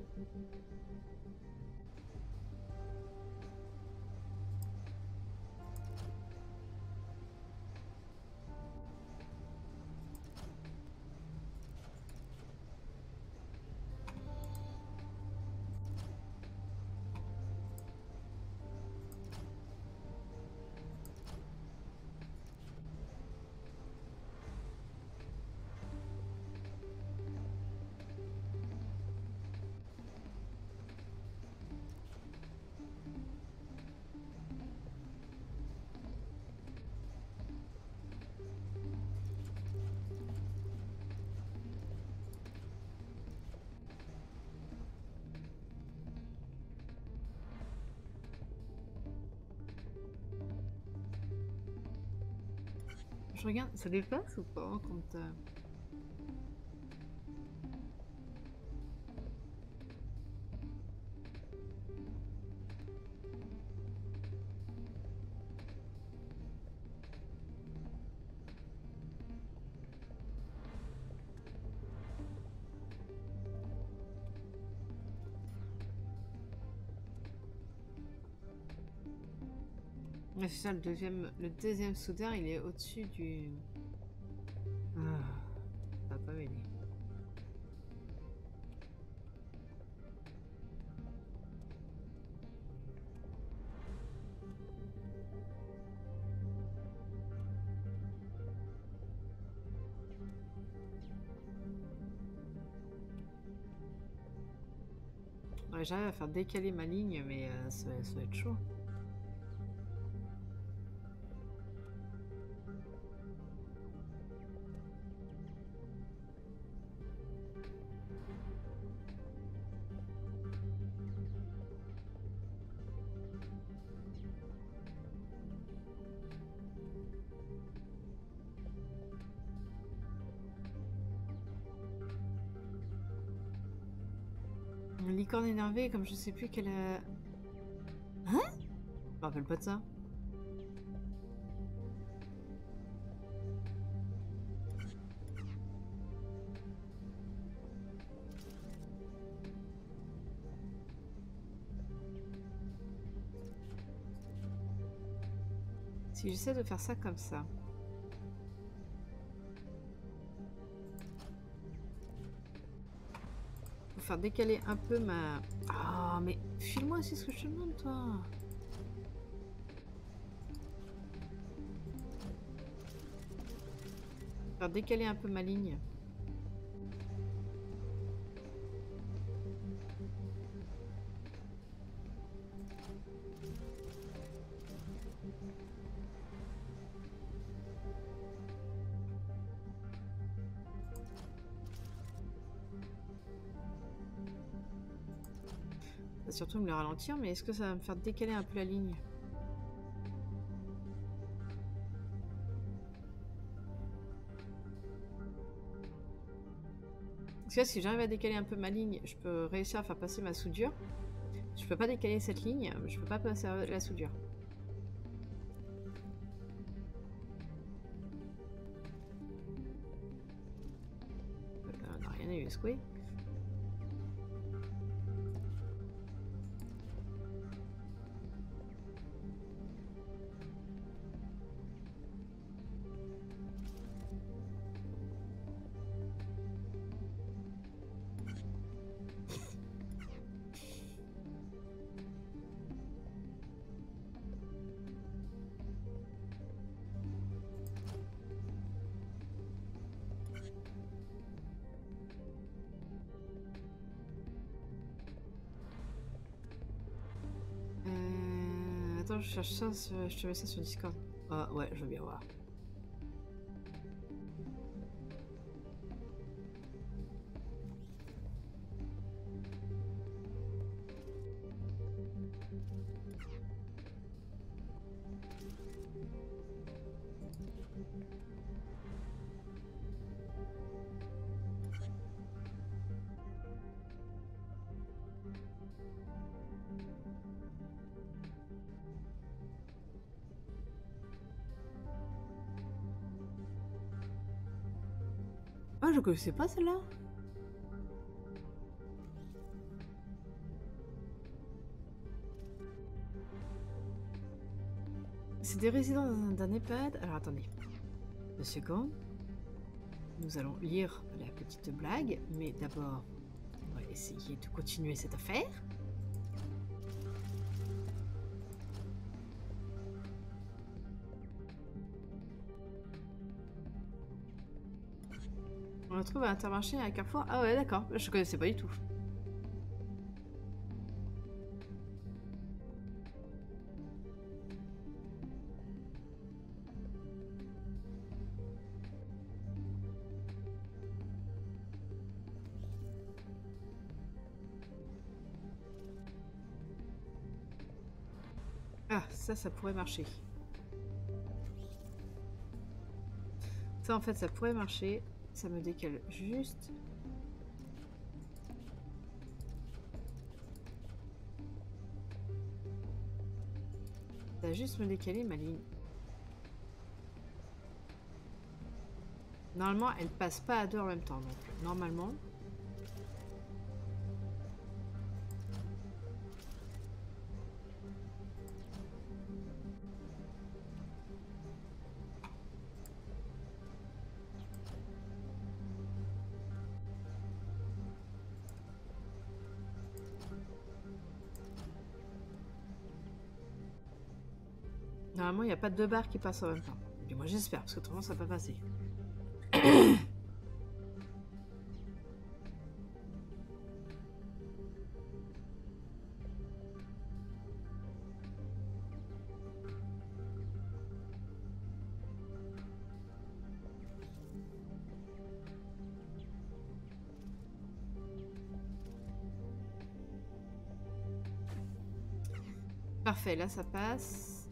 je regarde, ça dépasse ou pas quand euh... Ouais, c'est ça, le deuxième, le deuxième soudeur, il est au-dessus du... Ah, ça va pas m'aider. Ouais, j'arrive à faire décaler ma ligne, mais euh, ça, va- ça va être chaud. Une licorne énervée, comme je sais plus quelle... euh, Hein? Je me rappelle pas de ça. Si j'essaie de faire ça comme ça... Faut faire décaler un peu ma... Ah, mais file-moi aussi ce que je te demande, toi. Faire décaler un peu ma ligne. Ça va surtout me le ralentir, mais est-ce que ça va me faire décaler un peu la ligne? Parce que là, si j'arrive à décaler un peu ma ligne, je peux réussir à faire passer ma soudure. Je peux pas décaler cette ligne, je peux pas passer la soudure. Euh, on n'a rien eu, Squee. Euh... Attends, je cherche ça, je te mets ça sur Discord. Ah ouais, je veux bien voir. Ah, je connaissais pas celle-là. C'est des résidents d'un EHPAD. Alors attendez. Deux secondes. Nous allons lire la petite blague, mais d'abord, on va essayer de continuer cette affaire. On le trouve à Intermarché à Carrefour. Ah ouais, d'accord. Je connaissais pas du tout. Ah, ça, ça pourrait marcher. Ça, en fait, ça pourrait marcher. Ça me décale juste. Ça va juste me décaler ma ligne. Normalement, elle passe pas à deux en même temps. Donc, normalement... Normalement, il n'y a pas deux barres qui passent en même temps. Et moi, j'espère, parce que autrement, ça va pas passer. Parfait, là, ça passe.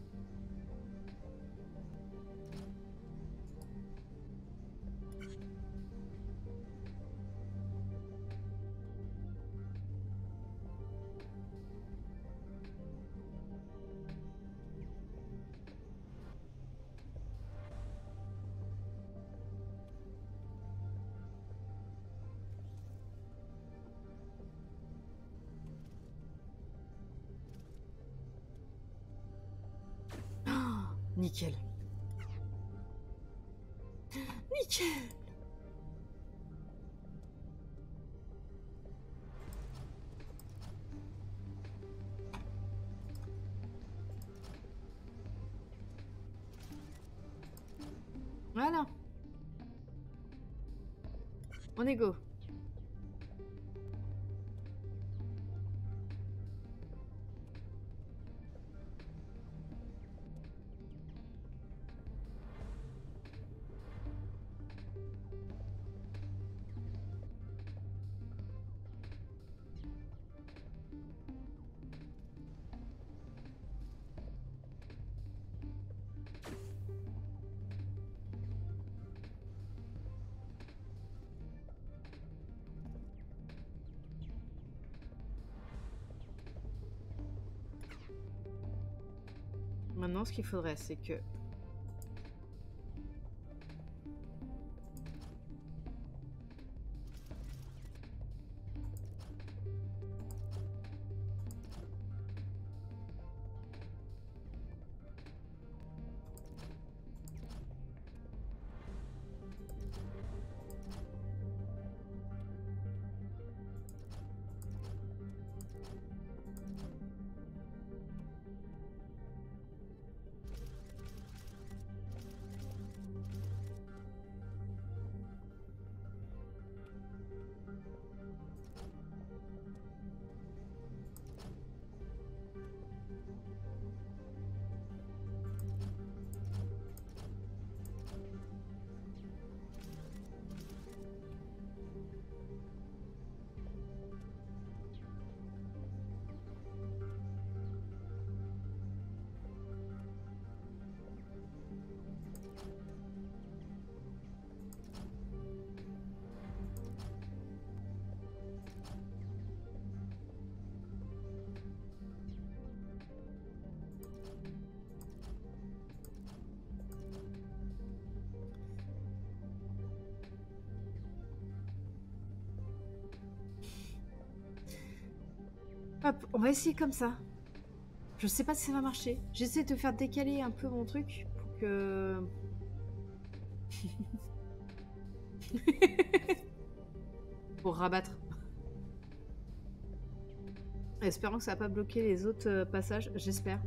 Nickel. Nickel. Voilà. On est go. Maintenant, ce qu'il faudrait, c'est que... Hop, on va essayer comme ça. Je sais pas si ça va marcher. J'essaie de te faire décaler un peu mon truc pour que... pour rabattre. Espérons que ça va pas bloquer les autres euh, passages, j'espère.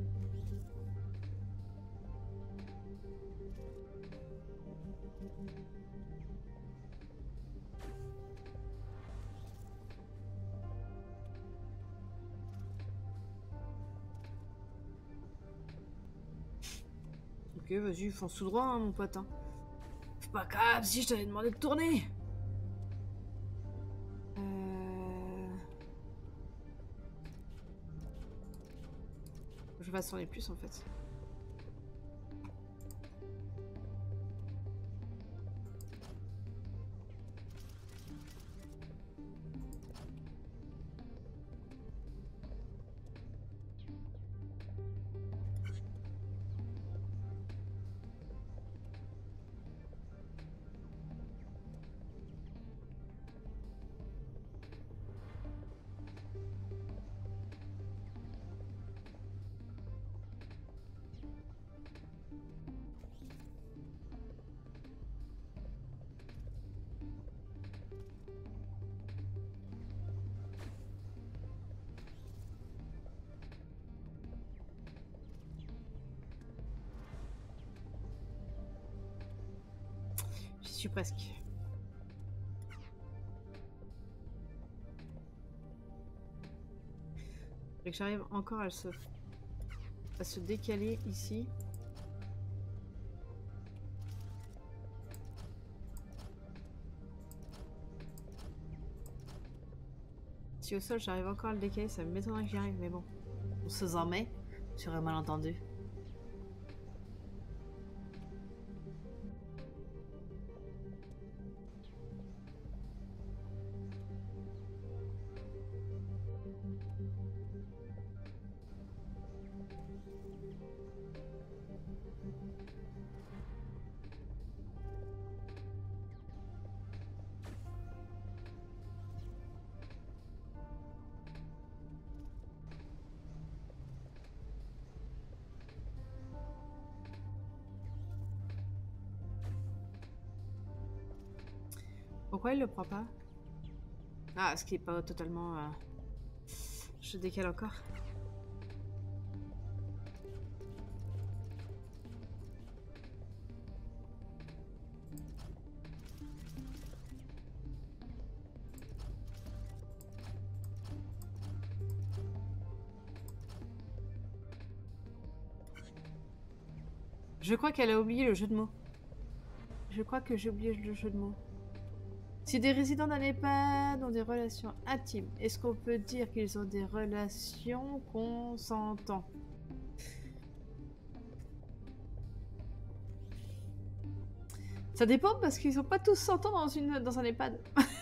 Ok, vas-y, fonce tout droit, hein, mon pote. Hein. Fais pas grave si je t'avais demandé de tourner. Euh... Je vais sur les plus en fait. suis presque. Faudrait que j'arrive encore à se... à se décaler ici. Si au sol j'arrive encore à le décaler, ça m'étonnerait que j'y arrive, mais bon. On se en met sur un malentendu. Pourquoi il le prend pas? Ah, parce qu'il est pas totalement... Euh... Je décale encore. Je crois qu'elle a oublié le jeu de mots. Je crois que j'ai oublié le jeu de mots. Si des résidents d'un EHPAD ont des relations intimes, est-ce qu'on peut dire qu'ils ont des relations consentantes? Ça dépend parce qu'ils sont pas tous sentants dans, une, dans un EHPAD.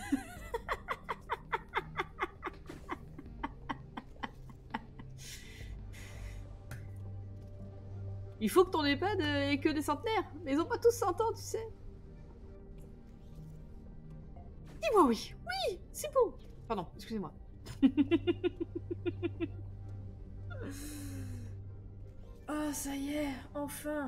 Il faut que ton EHPAD ait que des centenaires, mais ils ont pas tous cent ans, tu sais. Dis-moi oui, oui, c'est beau. Pardon, excusez-moi. Oh, ça y est, enfin.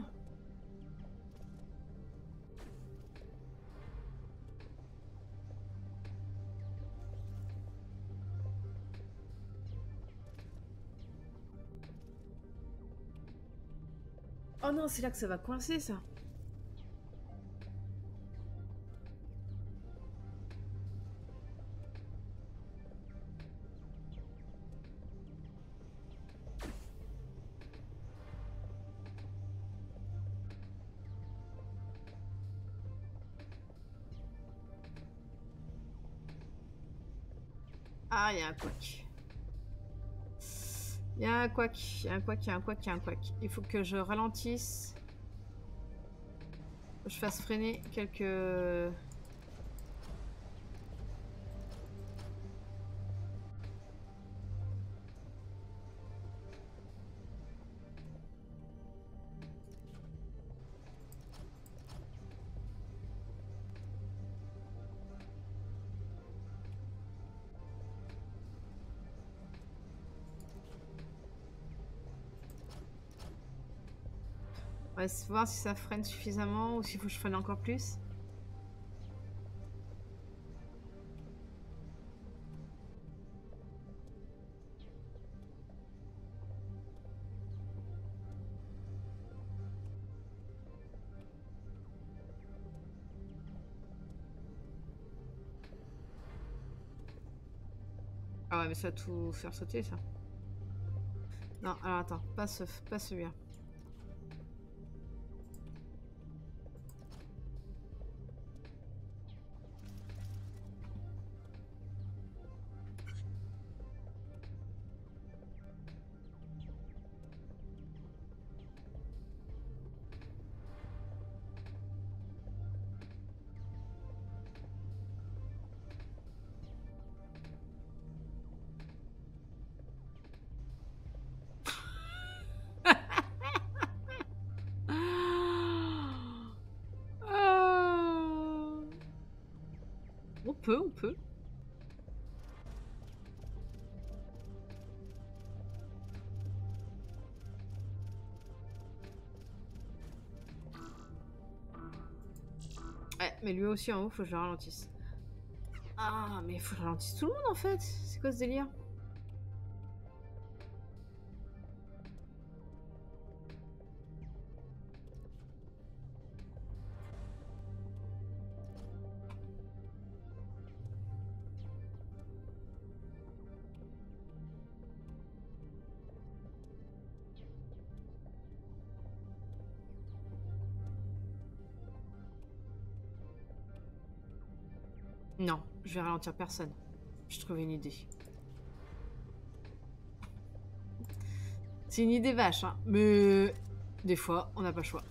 Oh non, c'est là que ça va coincer, ça. Ah, il y a un couac. Il y a un couac, il y a un couac, il y a un couac, il y a un couac. Il faut que je ralentisse. Que je fasse freiner quelques... On va voir si ça freine suffisamment ou s'il faut que je freine encore plus. Ah ouais, mais ça va tout faire sauter, ça. Non, alors attends, pas ce, pas celui-là. On peut, on peut. Ouais, mais lui aussi en haut, faut que je le ralentisse. Ah, mais il faut que je ralentisse tout le monde en fait. C'est quoi ce délire? Non, je vais ralentir personne. Je trouve une idée. C'est une idée vache, hein. Mais des fois, on n'a pas le choix.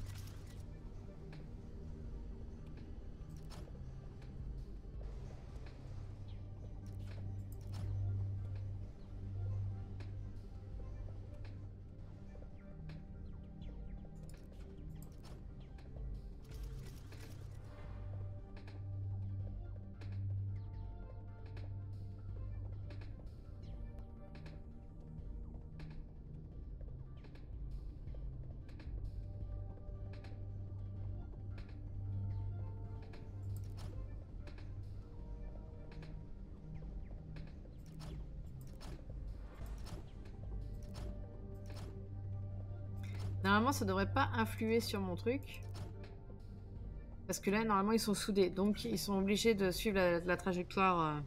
Normalement, ça devrait pas influer sur mon truc. Parce que là, normalement, ils sont soudés. Donc, ils sont obligés de suivre la, la trajectoire euh,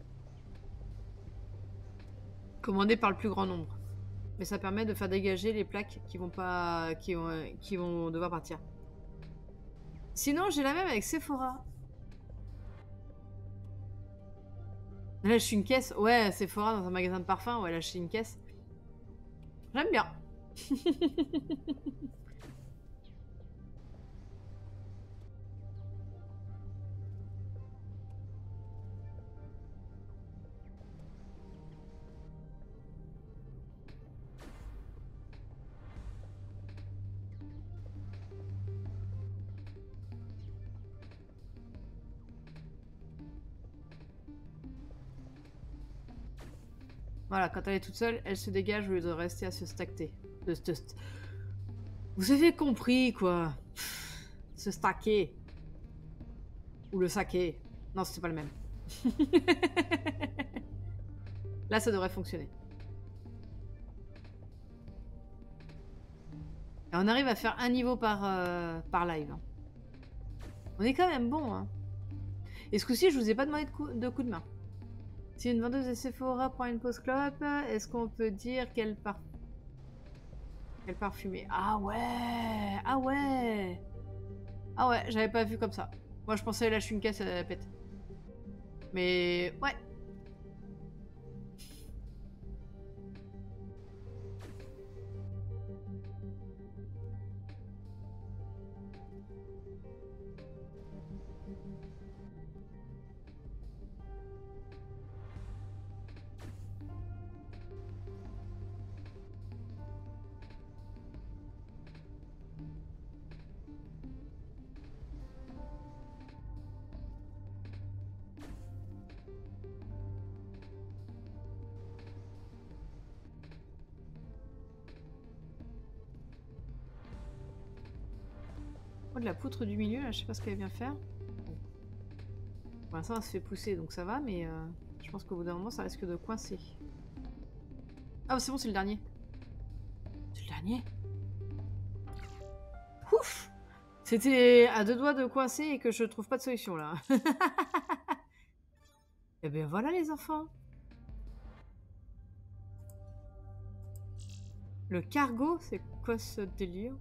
commandée par le plus grand nombre. Mais ça permet de faire dégager les plaques qui vont pas, qui vont, qui vont devoir partir. Sinon, j'ai la même avec Sephora. Elle lâche une caisse. Ouais, Sephora dans un magasin de parfum. Ouais, lâcher une caisse. J'aime bien. Voilà, quand elle est toute seule, elle se dégage au lieu de rester à se stacker. De, de, st- Vous avez compris, quoi. Se stacker. Ou le saquer. Non, c'était pas le même. Là, ça devrait fonctionner. Et on arrive à faire un niveau par, euh, par live. hein. On est quand même bon. Hein. Et ce coup-ci, je vous ai pas demandé de coup de, coup de main. Si une vendeuse de Sephora prend une pause clope, est-ce qu'on peut dire qu'elle par... qu'elle parfumée? Ah ouais. Ah ouais. Ah ouais, j'avais pas vu comme ça. Moi, je pensais lâcher une caisse, elle pète. Mais ouais. Oh, de la poutre du milieu, là, je sais pas ce qu'elle vient faire. Bon. Pour l'instant, elle se fait pousser, donc ça va, mais euh, je pense qu'au bout d'un moment, ça risque de coincer. Ah, bah, c'est bon, c'est le dernier. C'est le dernier. Ouf! C'était à deux doigts de coincer et que je trouve pas de solution, là. Et bien voilà, les enfants. Le cargo, c'est quoi ce délire?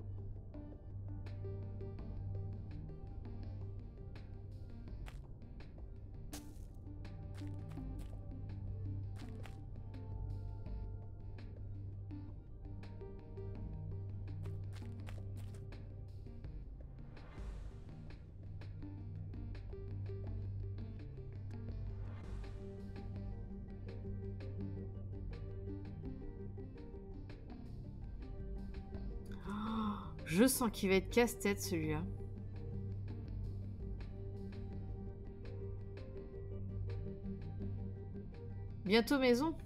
Je sens qu'il va être casse-tête celui-là. Bientôt maison.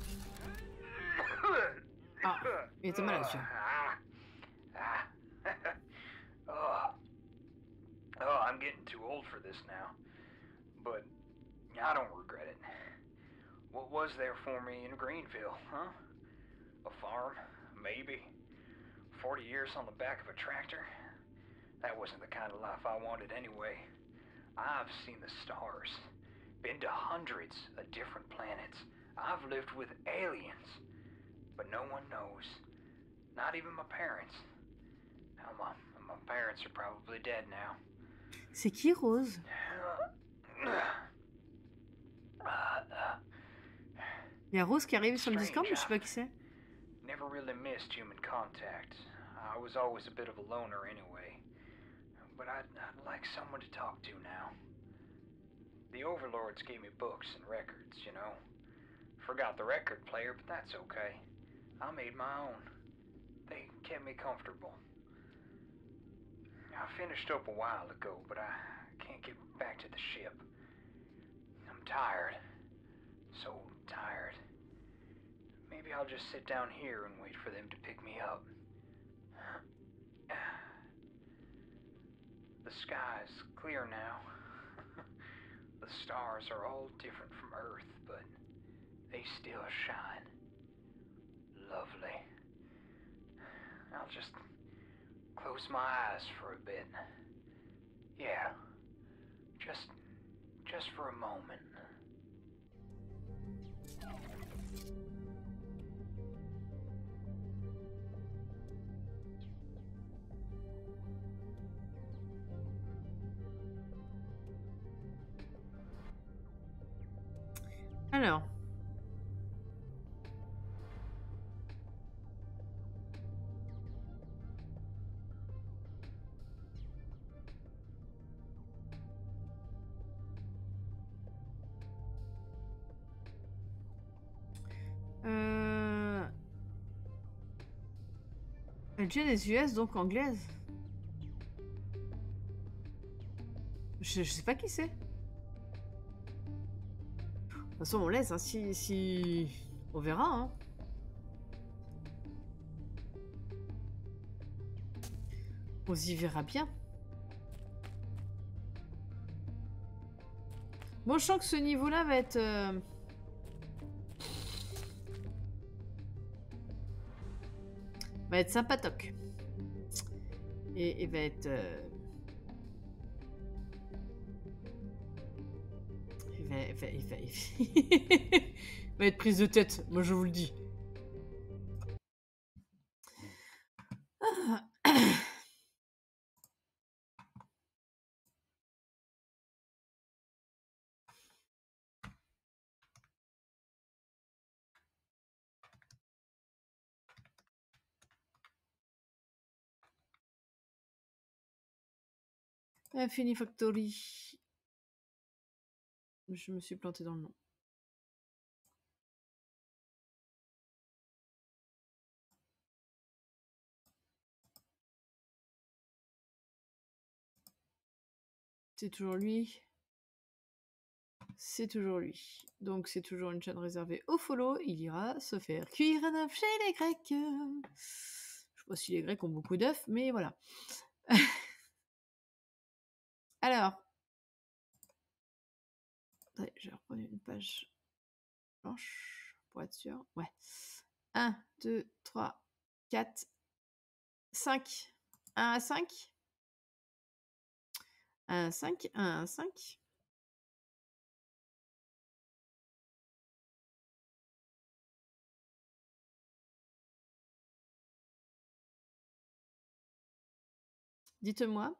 Ah, il était malade celui-là. oh. oh, I'm getting too old for this now. But I don't regret it. What was there for me in Greenville, huh? A farm, maybe. Forty years on the back of a tractor? That wasn't the kind of life I wanted anyway. I've seen the stars. Been to hundreds of different planets. I've lived with aliens. But no one knows. Not even my parents. Now, my, my parents are probably dead now. C'est qui Rose? Il y a Rose qui arrive sur le Strange, Discord, mais je sais huh? pas qui c'est. Never really missed human contact. I was always a bit of a loner anyway. But I'd, I'd like someone to talk to now. The overlords gave me books and records, you know. Forgot the record player, but that's okay. I made my own. They kept me comfortable. I finished up a while ago, but I can't get back to the ship. I'm tired. So tired. Maybe I'll just sit down here and wait for them to pick me up. The sky's clear now. The stars are all different from Earth, but they still shine. Lovely. I'll just close my eyes for a bit. Yeah. Just just for a moment. Alors. Euh... Elle vient des U S, donc anglaise. Je, je sais pas qui c'est. De toute façon, on laisse, hein, si, si... On verra, hein. On y verra bien. Bon, je sens que ce niveau-là va être... Euh... va être sympatoque. Et, et va être... Euh... Il va, il va, il va, il va être prise de tête, moi je vous le dis. Infini Factory. Je me suis plantée dans le nom. C'est toujours lui. C'est toujours lui. Donc c'est toujours une chaîne réservée au follow. Il ira se faire cuire un œuf chez les Grecs. Je sais pas si les Grecs ont beaucoup d'œufs, mais voilà. Alors. Attendez, je vais reprendre une page blanche pour être sûr. Ouais. un, deux, trois, quatre, cinq. un à cinq. un à cinq, un à cinq. Dites-moi.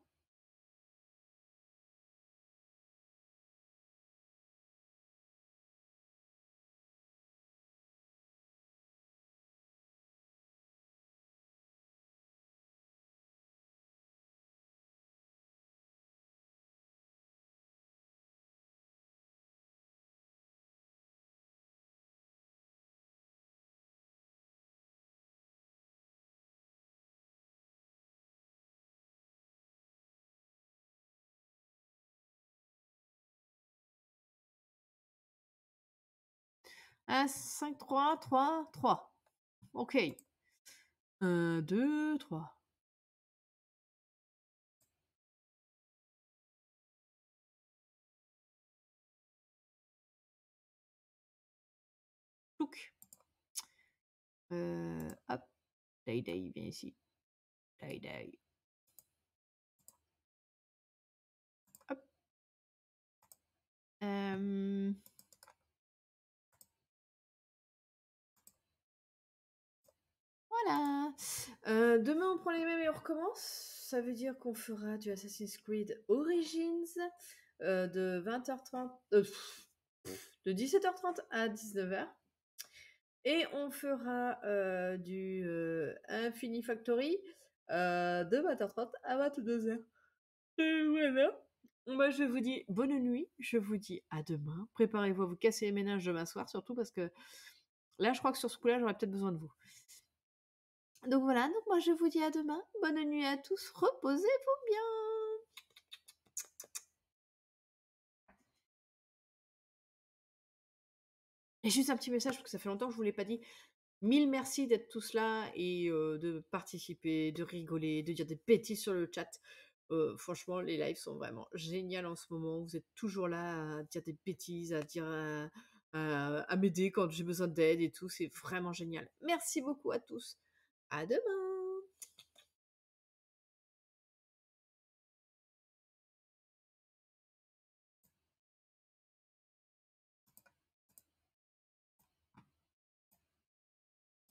un, cinq, trois, trois, trois. Ok. un, deux, trois. Look. Euh, hop. Day Day, viens ici. Day Day. Hop. Euh... Voilà. Euh, demain, on prend les mêmes et on recommence. Ça veut dire qu'on fera du Assassin's Creed Origins euh, de vingt heures trente, euh, de dix-sept heures trente à dix-neuf heures. Et on fera euh, du euh, Infini Factory euh, de vingt heures trente à vingt-deux heures. Et voilà. Moi, je vous dis bonne nuit. Je vous dis à demain. Préparez-vous à vous casser les méninges demain soir, surtout parce que là, je crois que sur ce coup-là, j'aurais peut-être besoin de vous. Donc voilà, donc moi, je vous dis à demain. Bonne nuit à tous. Reposez-vous bien. Et juste un petit message, parce que ça fait longtemps que je vous l'ai pas dit. Mille merci d'être tous là et euh, de participer, de rigoler, de dire des bêtises sur le chat. Euh, franchement, les lives sont vraiment géniaux en ce moment. Vous êtes toujours là à dire des bêtises, à dire à, à- à m'aider quand j'ai besoin d'aide et tout. C'est vraiment génial. Merci beaucoup à tous. À demain.